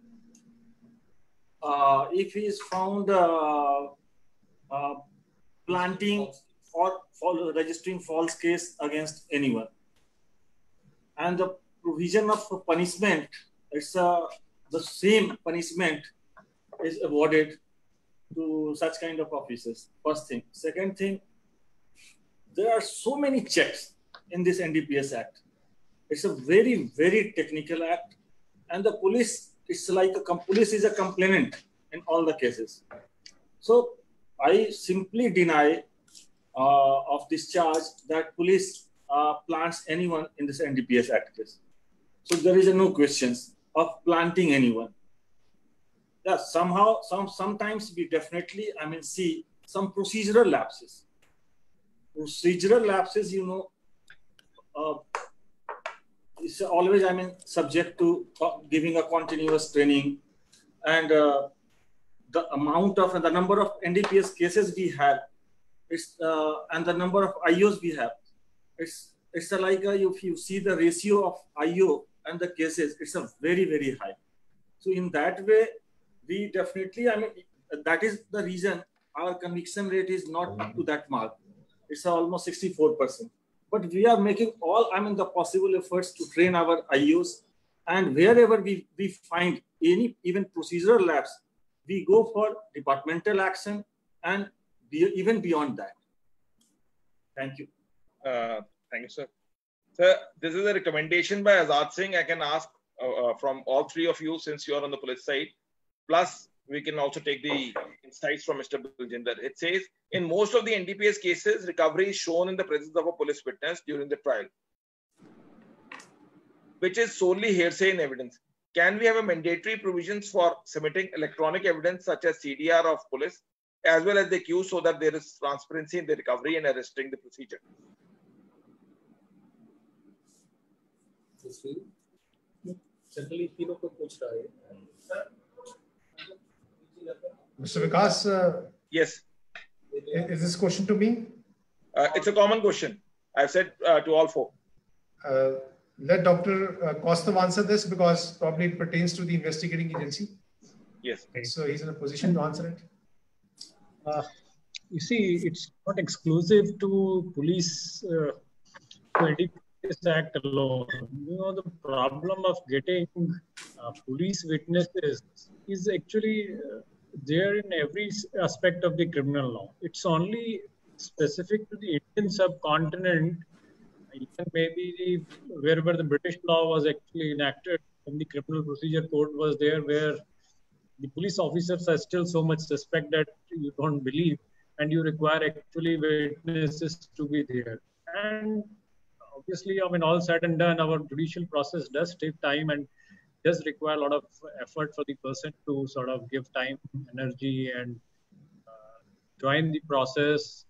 uh, if he is found uh, uh, planting or follow, registering false case against anyone, and the provision of punishment, it's uh, the same punishment is awarded to such kind of officers. First thing. Second thing, there are so many checks in this N D P S Act. It's a very, very technical act, and the police, it's like a police is a complainant in all the cases. So I simply deny uh, of this charge that police uh, plants anyone in this N D P S Act case. So there is a no questions of planting anyone. Yeah, somehow, some sometimes we definitely, I mean, see some procedural lapses. Procedural lapses, you know, uh, is always, I mean, subject to giving a continuous training, and uh, the amount of and the number of N D P S cases we have, it's uh, and the number of I Os we have, it's it's a, like a, if you see the ratio of I O and the cases, it's a very very high. So in that way, we definitely, I mean, that is the reason our conviction rate is not up to that mark. It's almost sixty-four percent. But we are making all, I mean, the possible efforts to train our I Os, and wherever we, we find any even procedural lapse, we go for departmental action and be, even beyond that. Thank you. Uh, thank you, sir. Sir, this is a recommendation by Azad Singh. I can ask uh, uh, from all three of you, since you are on the police side. Plus, we can also take the insights from Mister Baljinder. It says, in most of the N D P S cases, recovery is shown in the presence of a police witness during the trial, which is solely hearsay in evidence. Can we have a mandatory provisions for submitting electronic evidence such as C D R of police, as well as the accused, so that there is transparency in the recovery and arresting the procedure? Mister Vikas, uh, yes. Is this question to me? Uh, it's a common question. I've said uh, to all four. Uh, let Doctor Uh, Kaustav answer this, because probably it pertains to the investigating agency. Yes. So he's in a position to answer it. Uh, you see, it's not exclusive to police uh, to N D P S Act alone. You know, the problem of getting uh, police witnesses is actually uh, there in every aspect of the criminal law. It's only specific to the Indian subcontinent, even maybe wherever the British law was actually enacted, and the criminal procedure code was there, where the police officers are still so much suspect that you don't believe, and you require actually witnesses to be there. And obviously, I mean, all said and done, our judicial process does take time and does require a lot of effort for the person to sort of give time, energy, and uh, join the process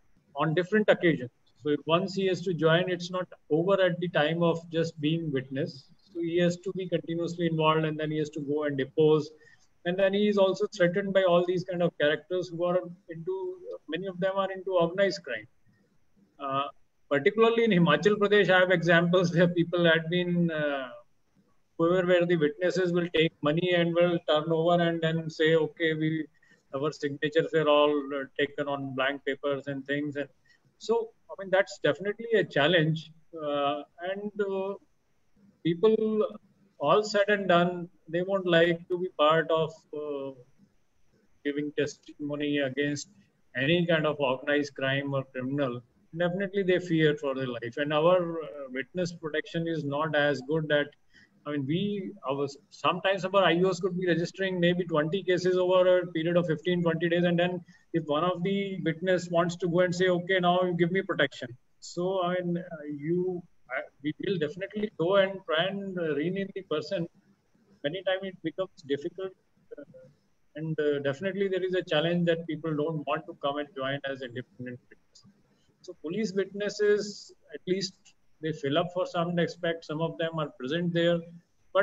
on different occasions. So if once he has to join, it's not over at the time of just being witness. So he has to be continuously involved, and then he has to go and depose. And then he is also threatened by all these kind of characters who are into, many of them are into organized crime. Uh, particularly in Himachal Pradesh, I have examples where people had been uh, where the witnesses will take money and will turn over and then say, okay, we our signatures were all uh, taken on blank papers and things. And so, I mean, that's definitely a challenge. Uh, and uh, people, all said and done, they won't like to be part of uh, giving testimony against any kind of organized crime or criminal. Definitely they fear for their life. And our uh, witness protection is not as good that, I mean, we, our, sometimes our I Os could be registering maybe twenty cases over a period of fifteen, twenty days. And then if one of the witness wants to go and say, okay, now you give me protection. So, I mean, uh, you, uh, we will definitely go and try and uh, rein in the person. Many times it becomes difficult. Uh, and uh, definitely there is a challenge that people don't want to come and join as independent witnesses. So police witnesses, at least they fill up for some aspect. Some of them are present there. But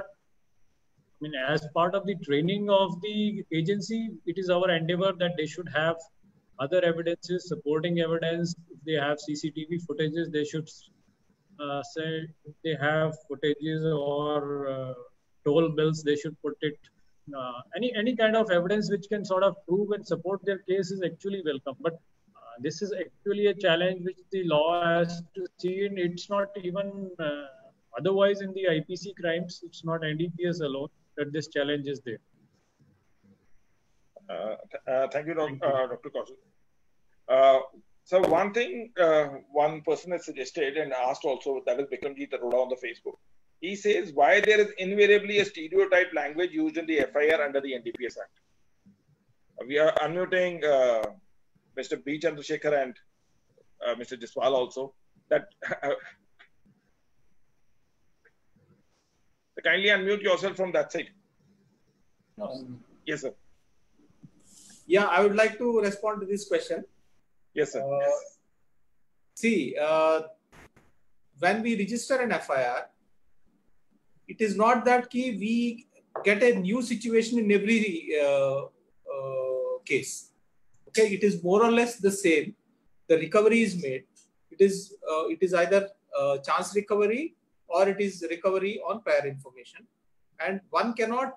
I mean, as part of the training of the agency, it is our endeavor that they should have other evidences, supporting evidence. If they have C C T V footages, they should uh, say if they have footages or uh, toll bills, they should put it. Uh, any any kind of evidence which can sort of prove and support their case is actually welcome. But uh, this is actually a challenge which the law has to see in. It's not even uh, otherwise in the I P C crimes. It's not N D P S alone that this challenge is there. Uh, th uh, thank you, Doctor Uh, Doctor Kaushal. Uh, so one thing, uh, one person has suggested and asked also, that is Bikramjit Arora on the Facebook. He says why there is invariably a stereotype language used in the F I R under the N D P S Act. Uh, we are unmuting uh, Mister B. Chandrasekhar and uh, Mister Jaswal also. That uh, kindly unmute yourself from that side. Um, Yes, sir. Yeah, I would like to respond to this question. Yes, sir. Uh, see, uh, when we register an F I R, it is not that ki we get a new situation in every uh, uh, case. Okay, it is more or less the same. The recovery is made. It is uh, it is either uh, chance recovery or it is recovery on prior information, and one cannot.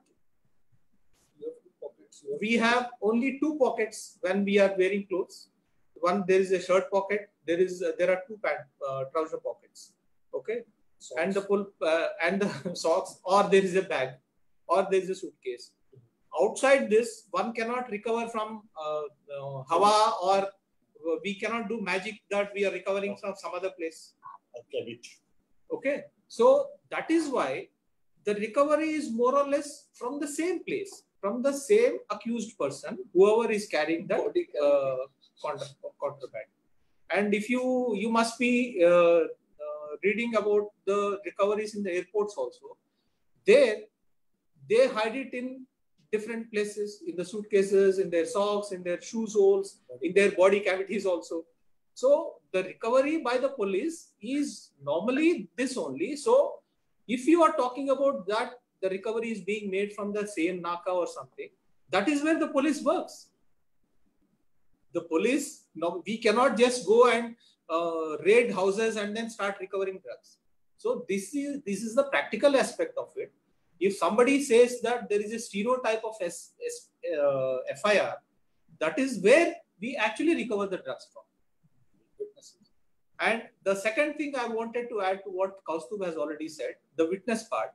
We have only two pockets when we are wearing clothes. One, there is a shirt pocket. There is uh, there are two pant uh, trouser pockets. Okay, socks. and the pull uh, and the socks, or there is a bag, or there is a suitcase. Outside this, one cannot recover from uh, uh, Hawa, or we cannot do magic that we are recovering from some other place. Okay. Okay. So that is why the recovery is more or less from the same place, from the same accused person, whoever is carrying the uh, contraband. And if you you must be uh, uh, reading about the recoveries in the airports also, there they hide it in different places, in the suitcases, in their socks, in their shoe soles, in their body cavities also. So the recovery by the police is normally this only. So if you are talking about that, the recovery is being made from the same Naka or something, that is where the police works. The police, no, we cannot just go and uh, raid houses and then start recovering drugs. So this is, this is the practical aspect of it. If somebody says that there is a stereotype of S, S, uh, F I R, that is where we actually recover the drugs from. And the second thing I wanted to add to what Kaustubh has already said, the witness part.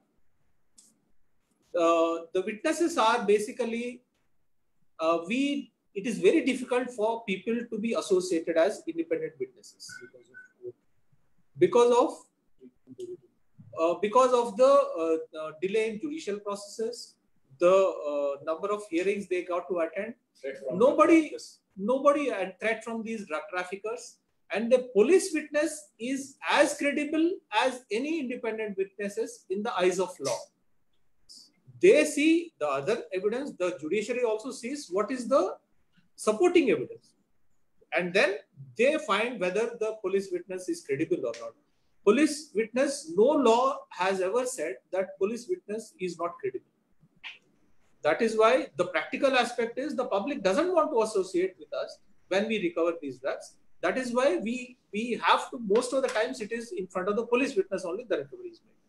Uh, the witnesses are basically, uh, we, it is very difficult for people to be associated as independent witnesses. Because of Uh, because of the uh, uh, delay in judicial processes, the uh, number of hearings they got to attend, nobody, nobody, and threat from these drug traffickers, and the police witness is as credible as any independent witnesses in the eyes of law. They see the other evidence, the judiciary also sees what is the supporting evidence, and then they find whether the police witness is credible or not. Police witness, no law has ever said that police witness is not credible. That is why the practical aspect is the public doesn't want to associate with us when we recover these drugs. That is why we, we have to, most of the times it is in front of the police witness only the recovery is made.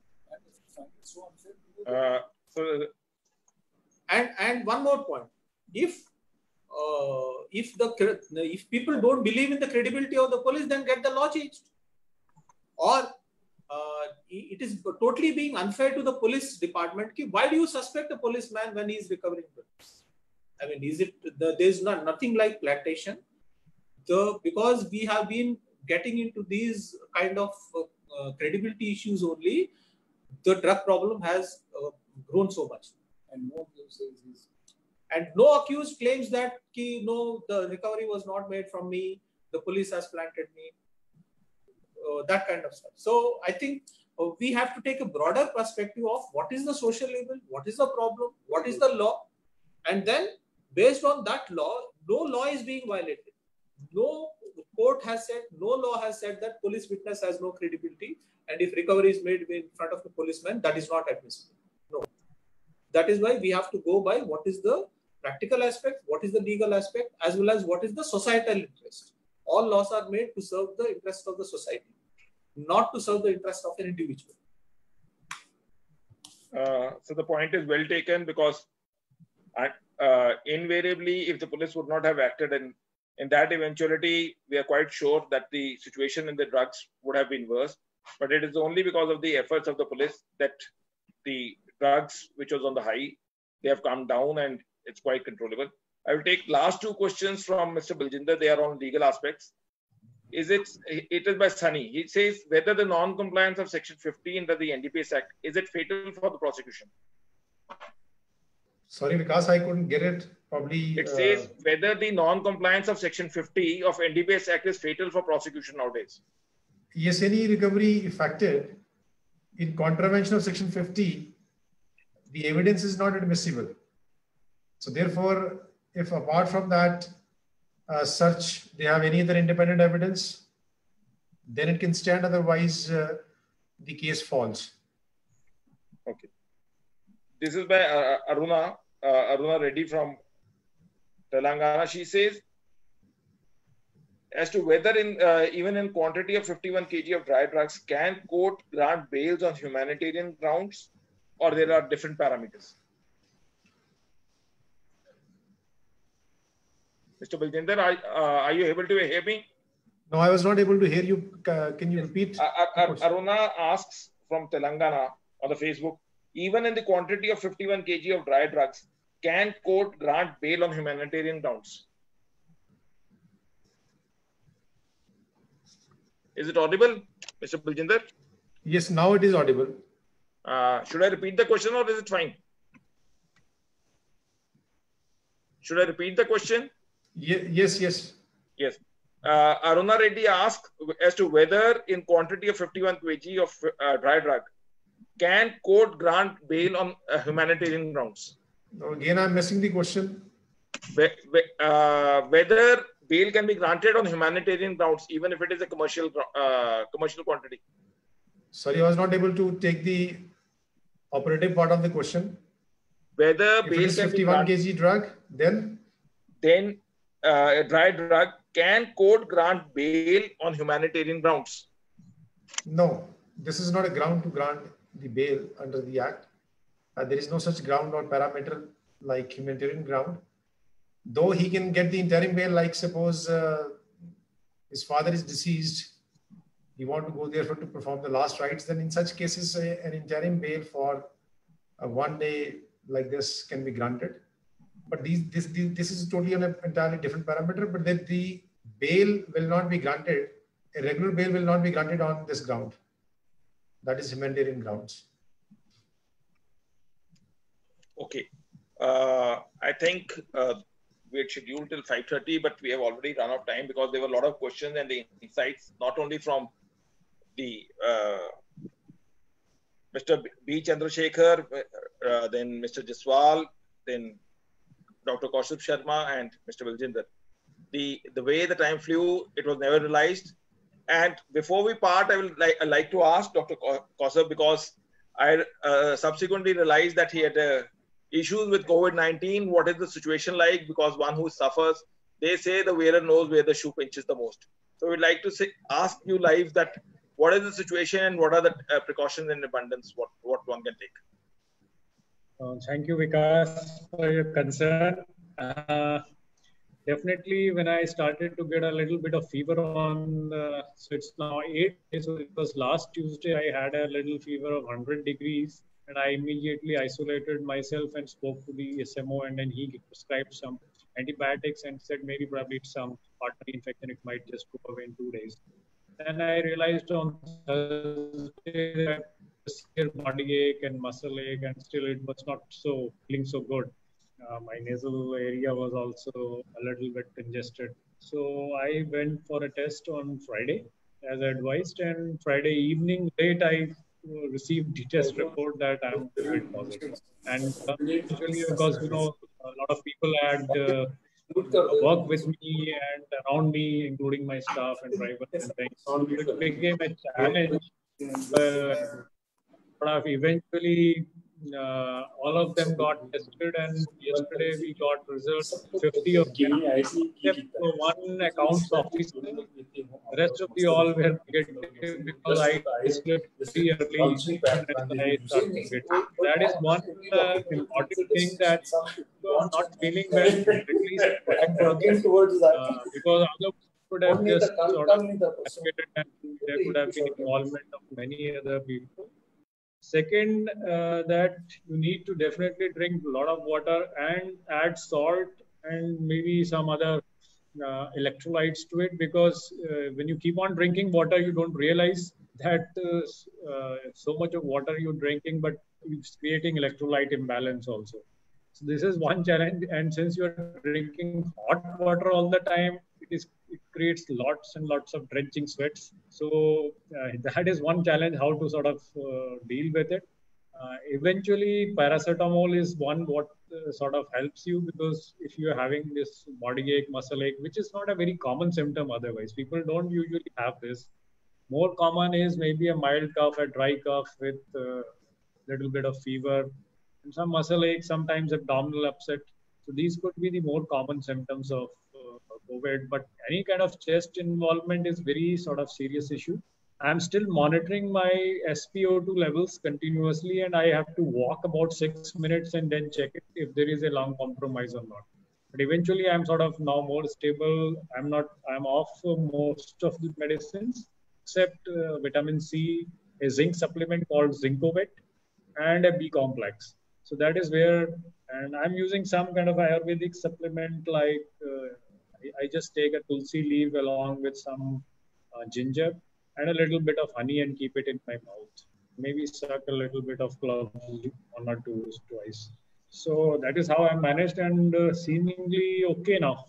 Uh, so and, and one more point. If uh, if the if people don't believe in the credibility of the police, then get the law changed. Or uh, it is totally being unfair to the police department. Why do you suspect a policeman when he is recovering drugs? I mean, is it the, there is not nothing like plantation? The because we have been getting into these kind of uh, uh, credibility issues only, the drug problem has uh, grown so much. And no accused says and no accused claims that ki, no, the recovery was not made from me. The police has planted me. Uh, that kind of stuff. So I think uh, we have to take a broader perspective of what is the social evil, what is the problem, what is the law, and then based on that law, no law is being violated. No court has said, no law has said that police witness has no credibility, and if recovery is made in front of the policeman, that is not admissible. No. That is why we have to go by what is the practical aspect, what is the legal aspect, as well as what is the societal interest. All laws are made to serve the interest of the society, not to serve the interest of an individual. Uh, so the point is well taken, because uh, invariably, if the police would not have acted in, in that eventuality, we are quite sure that the situation in the drugs would have been worse. But it is only because of the efforts of the police that the drugs, which was on the high, they have come down and it's quite controllable. I will take last two questions from Mister Baljinder. They are on legal aspects. Is it, it is by Sunny. He says whether the non-compliance of Section fifty under the N D P S Act, is it fatal for the prosecution? Sorry, Vikas, I couldn't get it. Probably. It uh, says whether the non-compliance of Section fifty of N D P S Act is fatal for prosecution nowadays. Yes, any recovery effected in contravention of Section fifty, the evidence is not admissible. So therefore, if apart from that uh, search, they have any other independent evidence, then it can stand. Otherwise, uh, the case falls. Okay. this is by uh, Aruna, uh, Aruna Reddy from Telangana. She says, as to whether in uh, even in quantity of fifty-one kilograms of dry drugs, can court grant bails on humanitarian grounds, or there are different parameters? Mister Baljinder, are, uh, are you able to hear me? No, I was not able to hear you. Uh, can you repeat? Uh, uh, Aruna asks from Telangana on the Facebook, even in the quantity of fifty-one kilograms of dry drugs, can court grant bail on humanitarian grounds? Is it audible, Mister Baljinder? Yes, now it is audible. Uh, should I repeat the question or is it fine? Should I repeat the question? Ye yes, yes. Yes. Uh, Aruna Reddy asked as to whether in quantity of fifty-one kilograms of uh, dry drug, can court grant bail on uh, humanitarian grounds? Again, I'm missing the question. Uh, whether bail can be granted on humanitarian grounds, even if it is a commercial uh, commercial quantity. Sorry, I was not able to take the operative part of the question. Whether if bail it is can fifty-one be kilograms drug, then then uh, a dry drug, can court grant bail on humanitarian grounds? No, this is not a ground to grant the bail under the Act. Uh, there is no such ground or parameter like humanitarian ground. Though he can get the interim bail, like suppose uh, his father is deceased, he want to go there for to perform the last rites, then in such cases, uh, an interim bail for uh, one day like this can be granted. But these, this, this, this is totally on an entirely different parameter, but then the bail will not be granted, a regular bail will not be granted on this ground. That is humanitarian grounds. Okay. Uh, I think uh, we had scheduled till five thirty, but we have already run out of time because there were a lot of questions and the insights, not only from the uh, Mister B. Chandrasekhar, uh, then Mister Jaswal, then Doctor Kaushik Sharma and Mister Baljinder. The, the way the time flew, it was never realized. And before we part, I would like, I'd like to ask Doctor Kaushik, because I uh, subsequently realized that he had uh, issues with COVID nineteen. What is the situation like? Because one who suffers, they say the wearer knows where the shoe pinches the most. So we'd like to say, ask you live that what is the situation and what are the uh, precautions in abundance, what, what one can take? Uh, thank you, Vikas, for your concern. Uh, definitely, when I started to get a little bit of fever on, uh, so it's now eight days, so it was last Tuesday, I had a little fever of one hundred degrees, and I immediately isolated myself and spoke to the S M O, and then he prescribed some antibiotics and said maybe probably it's some pulmonary infection, it might just go away in two days. And I realized on Thursday that severe body ache and muscle ache, and still it was not so feeling so good. Uh, my nasal area was also a little bit congested. So I went for a test on Friday as advised, and Friday evening late I received the test report that I'm COVID positive. And usually because you know a lot of people had uh, work with me and around me, including my staff and drivers and things. So it became a challenge. Uh, but eventually, uh, all of them got tested, and yesterday we got results. fifty of them, except for one accounts officer. The rest of the all were negative because I isolated very early and I started get. That is one uh, important thing, that you are not feeling well, at least protect yourself, uh, because others could have just sort of escalated and there could have been involvement of many other people. Second, uh, that you need to definitely drink a lot of water and add salt and maybe some other uh, electrolytes to it, because uh, when you keep on drinking water, you don't realize that uh, uh, so much of water you're drinking, but it's creating electrolyte imbalance also. So this is one challenge. And since you're drinking hot water all the time, it is it creates lots and lots of drenching sweats. So uh, that is one challenge, how to sort of uh, deal with it. Uh, eventually, paracetamol is one what uh, sort of helps you, because if you're having this body ache, muscle ache, which is not a very common symptom otherwise, people don't usually have this. More common is maybe a mild cough, a dry cough with a uh, little bit of fever. and some muscle ache, sometimes abdominal upset. So these could be the more common symptoms of uh, COVID, but any kind of chest involvement is very sort of serious issue. I'm still monitoring my S p O two levels continuously, and I have to walk about six minutes and then check it if there is a lung compromise or not. But eventually, I'm sort of now more stable. I'm not, I'm off most of the medicines except uh, vitamin C, a zinc supplement called Zincovet, and a B complex. So that is where, and I'm using some kind of Ayurvedic supplement like uh, I, I just take a tulsi leaf along with some uh, ginger and a little bit of honey and keep it in my mouth. Maybe suck a little bit of cloves one or two twice. So that is how I managed and uh, seemingly okay now.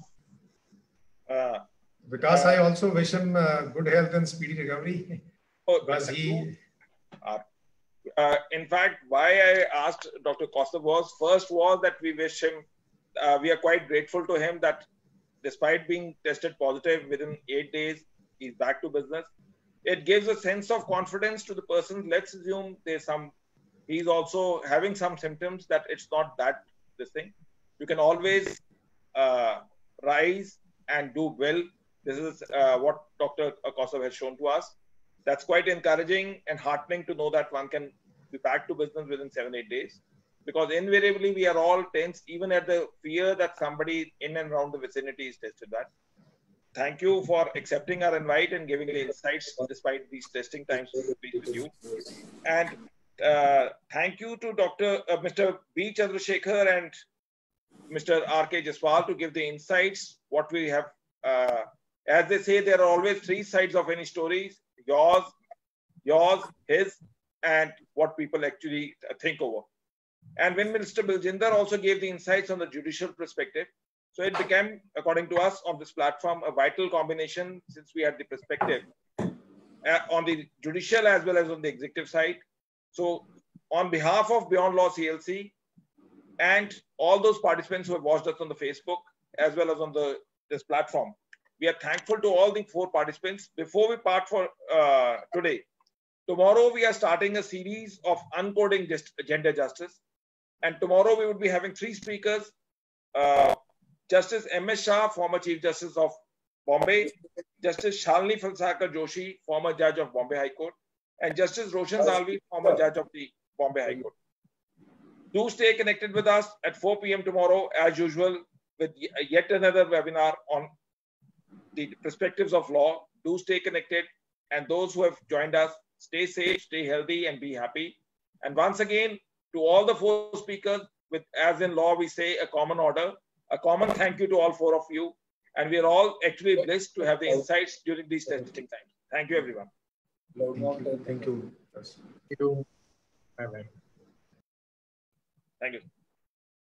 Uh, Vikas, uh, I also wish him uh, good health and speedy recovery. oh, because he. Uh, uh, in fact, why I asked Doctor Kaustav was first was that we wish him, uh, we are quite grateful to him that despite being tested positive within eight days, he's back to business. It gives a sense of confidence to the person. Let's assume there's some, he's also having some symptoms that it's not that this thing. You can always uh, rise and do well. This is uh, what Doctor Kaustav has shown to us. That's quite encouraging and heartening to know that one can be back to business within seven, eight days. Because invariably we are all tense, even at the fear that somebody in and around the vicinity is tested that. Thank you for accepting our invite and giving the insights despite these testing times to be with you. And uh, thank you to Doctor Uh, Mister B. Chandrasekhar and Mister R K Jaswal to give the insights. What we have, uh, as they say, there are always three sides of any story: yours, yours, his, and what people actually think over. And when Mister Biljinder also gave the insights on the judicial perspective, so it became, according to us on this platform, a vital combination since we had the perspective uh, on the judicial as well as on the executive side. So on behalf of Beyond Law C L C and all those participants who have watched us on the Facebook as well as on the this platform, we are thankful to all the four participants. Before we part for uh, today, tomorrow we are starting a series of uncoding just gender justice. And tomorrow we would be having three speakers, uh, Justice M S Shah, former Chief Justice of Bombay, Justice Shalini Falsakar Joshi, former Judge of Bombay High Court, and Justice Roshan Dalvi, former Judge of the Bombay High Court. Do stay connected with us at four P M tomorrow, as usual, with yet another webinar on the perspectives of law. Do stay connected, and those who have joined us, stay safe, stay healthy, and be happy. And once again, to all the four speakers, with as in law we say a common order, a common thank you to all four of you. And we are all actually blessed to have the insights during these testing times. Thank you, everyone. Thank you. Thank you. Thank you. Bye-bye. Thank you.